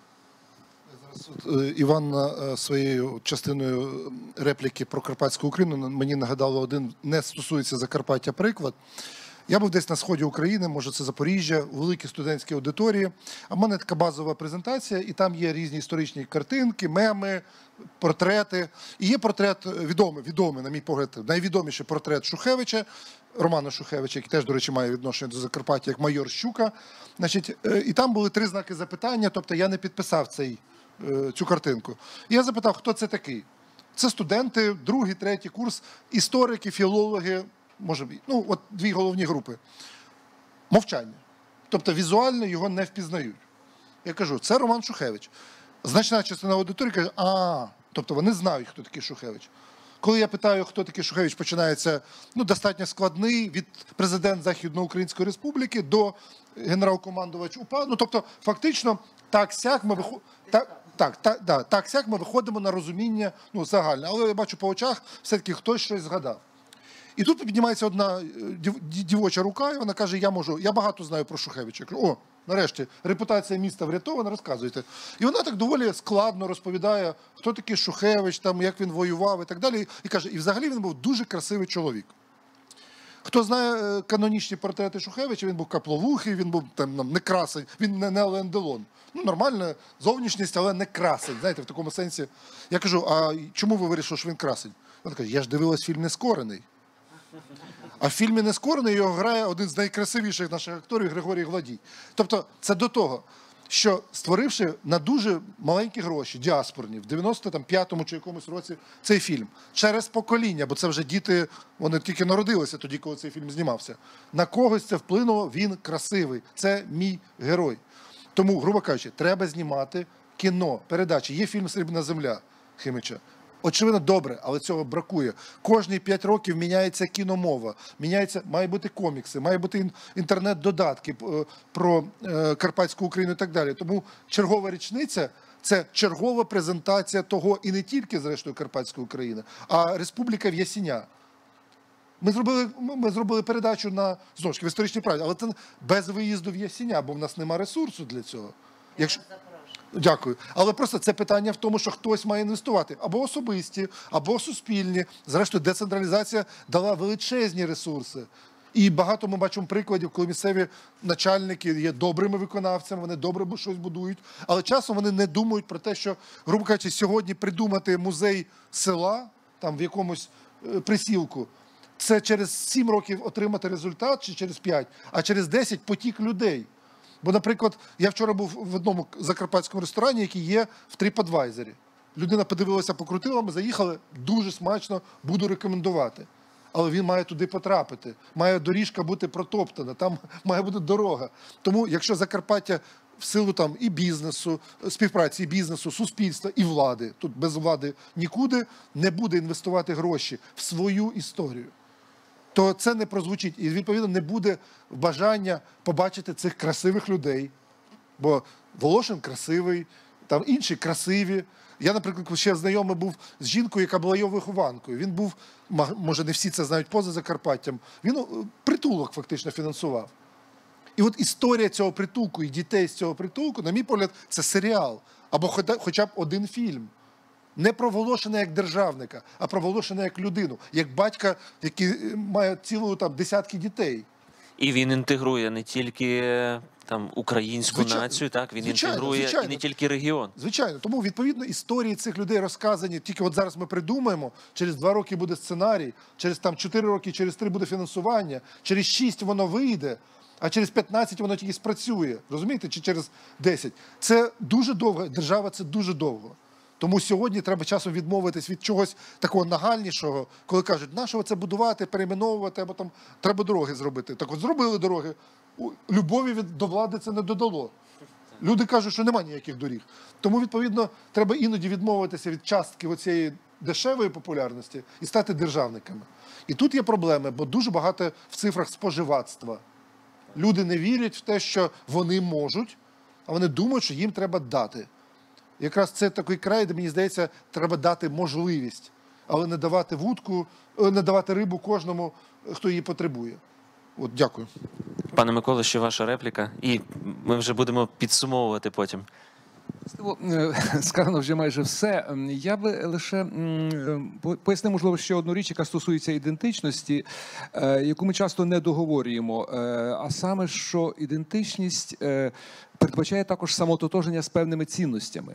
Іванна своєю частиною репліки про Карпатську Україну мені нагадала один, не стосується Закарпаття, приклад. Я був десь на сході України, може це Запоріжжя, у великій студентській аудиторії, а в мене така базова презентація, і там є різні історичні картинки, меми, портрети. І є портрет відомий, відомий, на мій погляд, найвідоміший портрет Шухевича, Романа Шухевича, який теж, до речі, має відношення до Закарпаття, як майор Щука. Значить, і там були три знаки запитання, тобто я не підписав цей цю картинку. І я запитав, хто це такий? Це студенти, другий, третій курс, історики, філологи, може, ну, от дві головні групи. Мовчання. Тобто візуально його не впізнають. Я кажу, це Роман Шухевич. Значна частина аудиторії каже, а, тобто вони знають, хто такий Шухевич. Коли я питаю, хто такий Шухевич, починається ну, достатньо складний, від президента Західноукраїнської Республіки до генерал-командувач УПА. Ну, тобто, фактично, так-сяк ми виходимо... Так, так, так, да, так, сяк ми виходимо на розуміння ну, загальне. Але я бачу по очах, все-таки хтось щось згадав. І тут піднімається одна дів, дівоча рука, і вона каже, я можу, я багато знаю про Шухевича. Я кажу, о, нарешті, репутація міста врятована, розказуйте. І вона так доволі складно розповідає, хто такий Шухевич, там, як він воював і так далі. І каже, і взагалі він був дуже красивий чоловік. Хто знає канонічні портрети Шухевича, він був капловухий, він був там не красень, він не, не Ален Делон. Ну, нормальна зовнішність, але не красень, знаєте, в такому сенсі. Я кажу, а чому ви вирішили, що він красень? Вона каже, я ж дивилась фільм «Нескорений». А в фільмі «Нескорений» його грає один з найкрасивіших наших акторів Григорій Гладій. Тобто це до того, що створивши на дуже маленькі гроші, діаспорні, в дев'яносто п'ятому чи якомусь році цей фільм, через покоління, бо це вже діти, вони тільки народилися тоді, коли цей фільм знімався, на когось це вплинуло, він красивий, це мій герой. Тому, грубо кажучи, треба знімати кіно, передачі. Є фільм «Срібна земля» Химича. Очевидно, добре, але цього бракує. Кожні п'ять років міняється кіномова, міняється, має бути комікси, має бути інтернет-додатки про Карпатську Україну і так далі. Тому чергова річниця – це чергова презентація того і не тільки, зрештою, Карпатської України, а Республіка в Ясіня. Ми зробили, ми зробили передачу на, знову ж таки, в історичній правді, але це без виїзду в Ясіня, бо в нас немає ресурсу для цього. Якщо... Дякую. Але просто це питання в тому, що хтось має інвестувати. Або особисті, або суспільні. Зрештою, децентралізація дала величезні ресурси. І багато ми бачимо прикладів, коли місцеві начальники є добрими виконавцями, вони добре щось будують, але часом вони не думають про те, що, грубо кажучи, сьогодні придумати музей села, там в якомусь присілку, це через сім років отримати результат, чи через п'ять, а через десять потік людей. Бо, наприклад, я вчора був в одному закарпатському ресторані, який є в TripAdvisor. Людина подивилася, покрутила, ми заїхали, дуже смачно, буду рекомендувати. Але він має туди потрапити, має доріжка бути протоптана, там має бути дорога. Тому, якщо Закарпаття в силу там і бізнесу, співпраці і бізнесу, суспільства, і влади, тут без влади нікуди, не буде інвестувати гроші в свою історію, то це не прозвучить. І, відповідно, не буде бажання побачити цих красивих людей. Бо Волошин красивий, там інші красиві. Я, наприклад, ще знайомий був з жінкою, яка була його вихованкою. Він був, може не всі це знають, поза Закарпаттям. Він притулок фактично фінансував. І І от історія цього притулку і дітей з цього притулку, на мій погляд, це серіал. Або хода- хоча б один фільм. Не про Волошина як державника, а про Волошина як людину, як батька, який е, має цілу там десятки дітей. І він інтегрує не тільки е, там українську Звичайно. націю, так він Звичайно, інтегрує звичайно. і не тільки регіон. Звичайно, тому відповідно історії цих людей розказані. Тільки от зараз ми придумаємо, через два роки буде сценарій, через там чотири роки, через три буде фінансування, через шість воно вийде, а через п'ятнадцять воно тільки спрацює. Розумієте? Чи через десять. Це дуже довго. Держава це дуже довго. Тому сьогодні треба часом відмовитись від чогось такого нагальнішого, коли кажуть, на що це будувати, перейменовувати, або там треба дороги зробити. Так от зробили дороги. У- Любові від, до влади це не додало. Люди кажуть, що немає ніяких доріг. Тому, відповідно, треба іноді відмовитися від частки оцієї дешевої популярності і стати державниками. І тут є проблеми, бо дуже багато в цифрах споживацтва. Люди не вірять в те, що вони можуть, а вони думають, що їм треба дати. Якраз це такий край, де, мені здається, треба дати можливість, але не давати вудку, е, не давати рибу кожному, хто її потребує. От, дякую. Пане Миколо, ще ваша репліка, і ми вже будемо підсумовувати потім. Можливо, е, сказано вже майже все. Ем, Я би лише м, е, по- пояснив, можливо, ще одну річ, яка стосується ідентичності, е, яку ми часто не договорюємо. Е, А саме, що ідентичність е, передбачає також самототожнення з певними цінностями.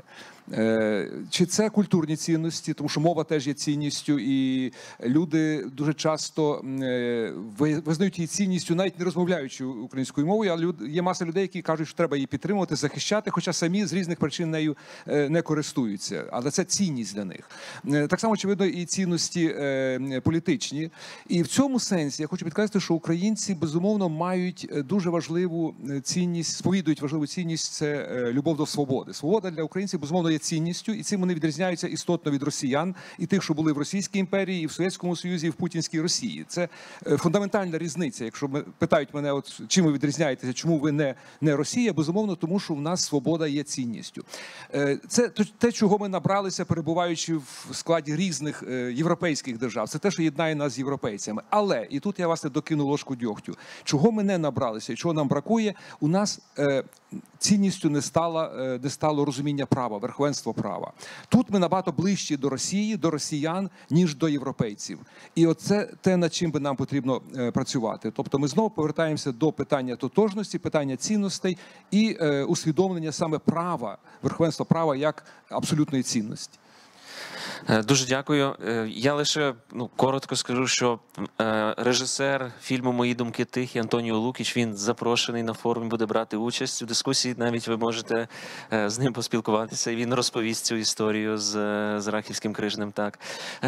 Е, Чи це культурні цінності, тому що мова теж є цінністю, і люди дуже часто м, е, ви- визнають її цінністю, навіть не розмовляючи українською мовою, але люд- є маса людей, які кажуть, що треба її підтримувати, захищати, хоча самі з різних причин нею е, не користуються. Але це цінність для них. Е, Так само, очевидно, і цінності е, політичні. І в цьому сенсі я хочу підкреслити, що українці, безумовно, мають е, дуже важливу е, цінність, сповідують важливу цінність – це е, любов до свободи. Свобода для українців, безумовно, є цінністю, і цим вони відрізняються істотно від росіян, і тих, що були в Російській імперії, і в Совєтському Союзі, і в Путінській Росії. Це е, фундаментальна різниця. Якщо ми- питають мене, от, чим ви відрізняєтеся, чому ви не, не Росія, безумовно, тому що в нас свобода є цінністю. Е, Це т- те, чого ми набралися, перебуваючи в складі різних е, європейських держав. Це те, що єднає нас з європейцями. Але, і тут я власне докину ложку дьогтю, чого ми не набралися і чого нам бракує, у нас е, цінністю не стало, е, не стало розуміння права, верховенство права. Тут ми набагато ближчі до Росії, до росіян, ніж до європейців. І оце те, над чим би нам потрібно е, працювати. Тобто ми знову повертаємося до питання тотожності, питання цінностей і е, усвідомлення саме права, верховенства права як абсолютної цінності. Е, Дуже дякую. Е, Я лише ну, коротко скажу, що е, режисер фільму «Мої думки тихі» Антоніо Лукіч, він запрошений на форум, буде брати участь у дискусії. Навіть ви можете е, з ним поспілкуватися, і він розповість цю історію з, е, з Рахівським Крижнем. Так.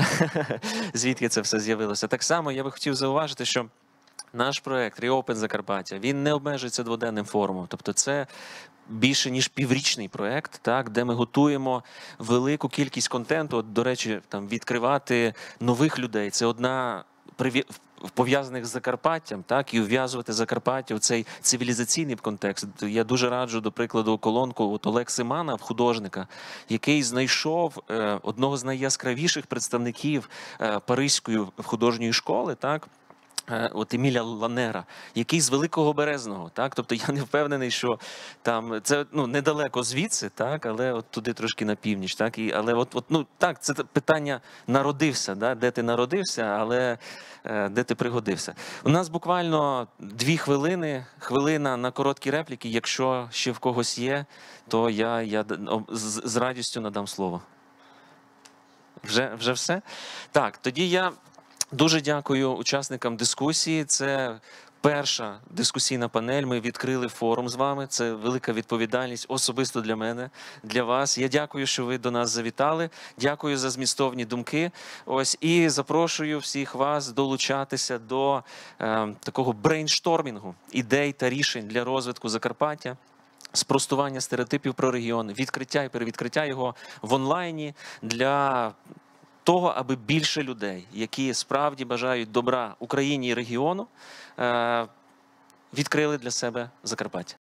Звідки це все з'явилося. Так само я би хотів зауважити, що наш проект «Reopen Закарпаття», він не обмежується дводенним форумом. Тобто це більше ніж піврічний проект, так, де ми готуємо велику кількість контенту. От, до речі, там відкривати нових людей. Це одна приві- пов'язаних з Закарпаттям, так, і ув'язувати Закарпаття в цей цивілізаційний контекст. Я дуже раджу, до прикладу, колонку от Олег Симана, художника, який знайшов е, одного з найяскравіших представників е, Паризької художньої школи, так, Е, от Еміля Ланера, який з Великого Березного, так, тобто я не впевнений, що там це ну недалеко звідси, так, але от туди трошки на північ, так, і але от, от ну так, це питання народився, да, де ти народився, але е, де ти пригодився. У нас буквально дві хвилини, хвилина на короткі репліки. Якщо ще в когось є, то я, я з, з радістю надам слово. Вже, вже все? Так, тоді я дуже дякую учасникам дискусії. Це перша дискусійна панель. Ми відкрили форум з вами. Це велика відповідальність особисто для мене, для вас. Я дякую, що ви до нас завітали. Дякую за змістовні думки. Ось і запрошую всіх вас долучатися до е, такого брейнштормінгу ідей та рішень для розвитку Закарпаття. Спростування стереотипів про регіон, відкриття і перевідкриття його в онлайні для того, аби більше людей, які справді бажають добра Україні і регіону, відкрили для себе Закарпаття.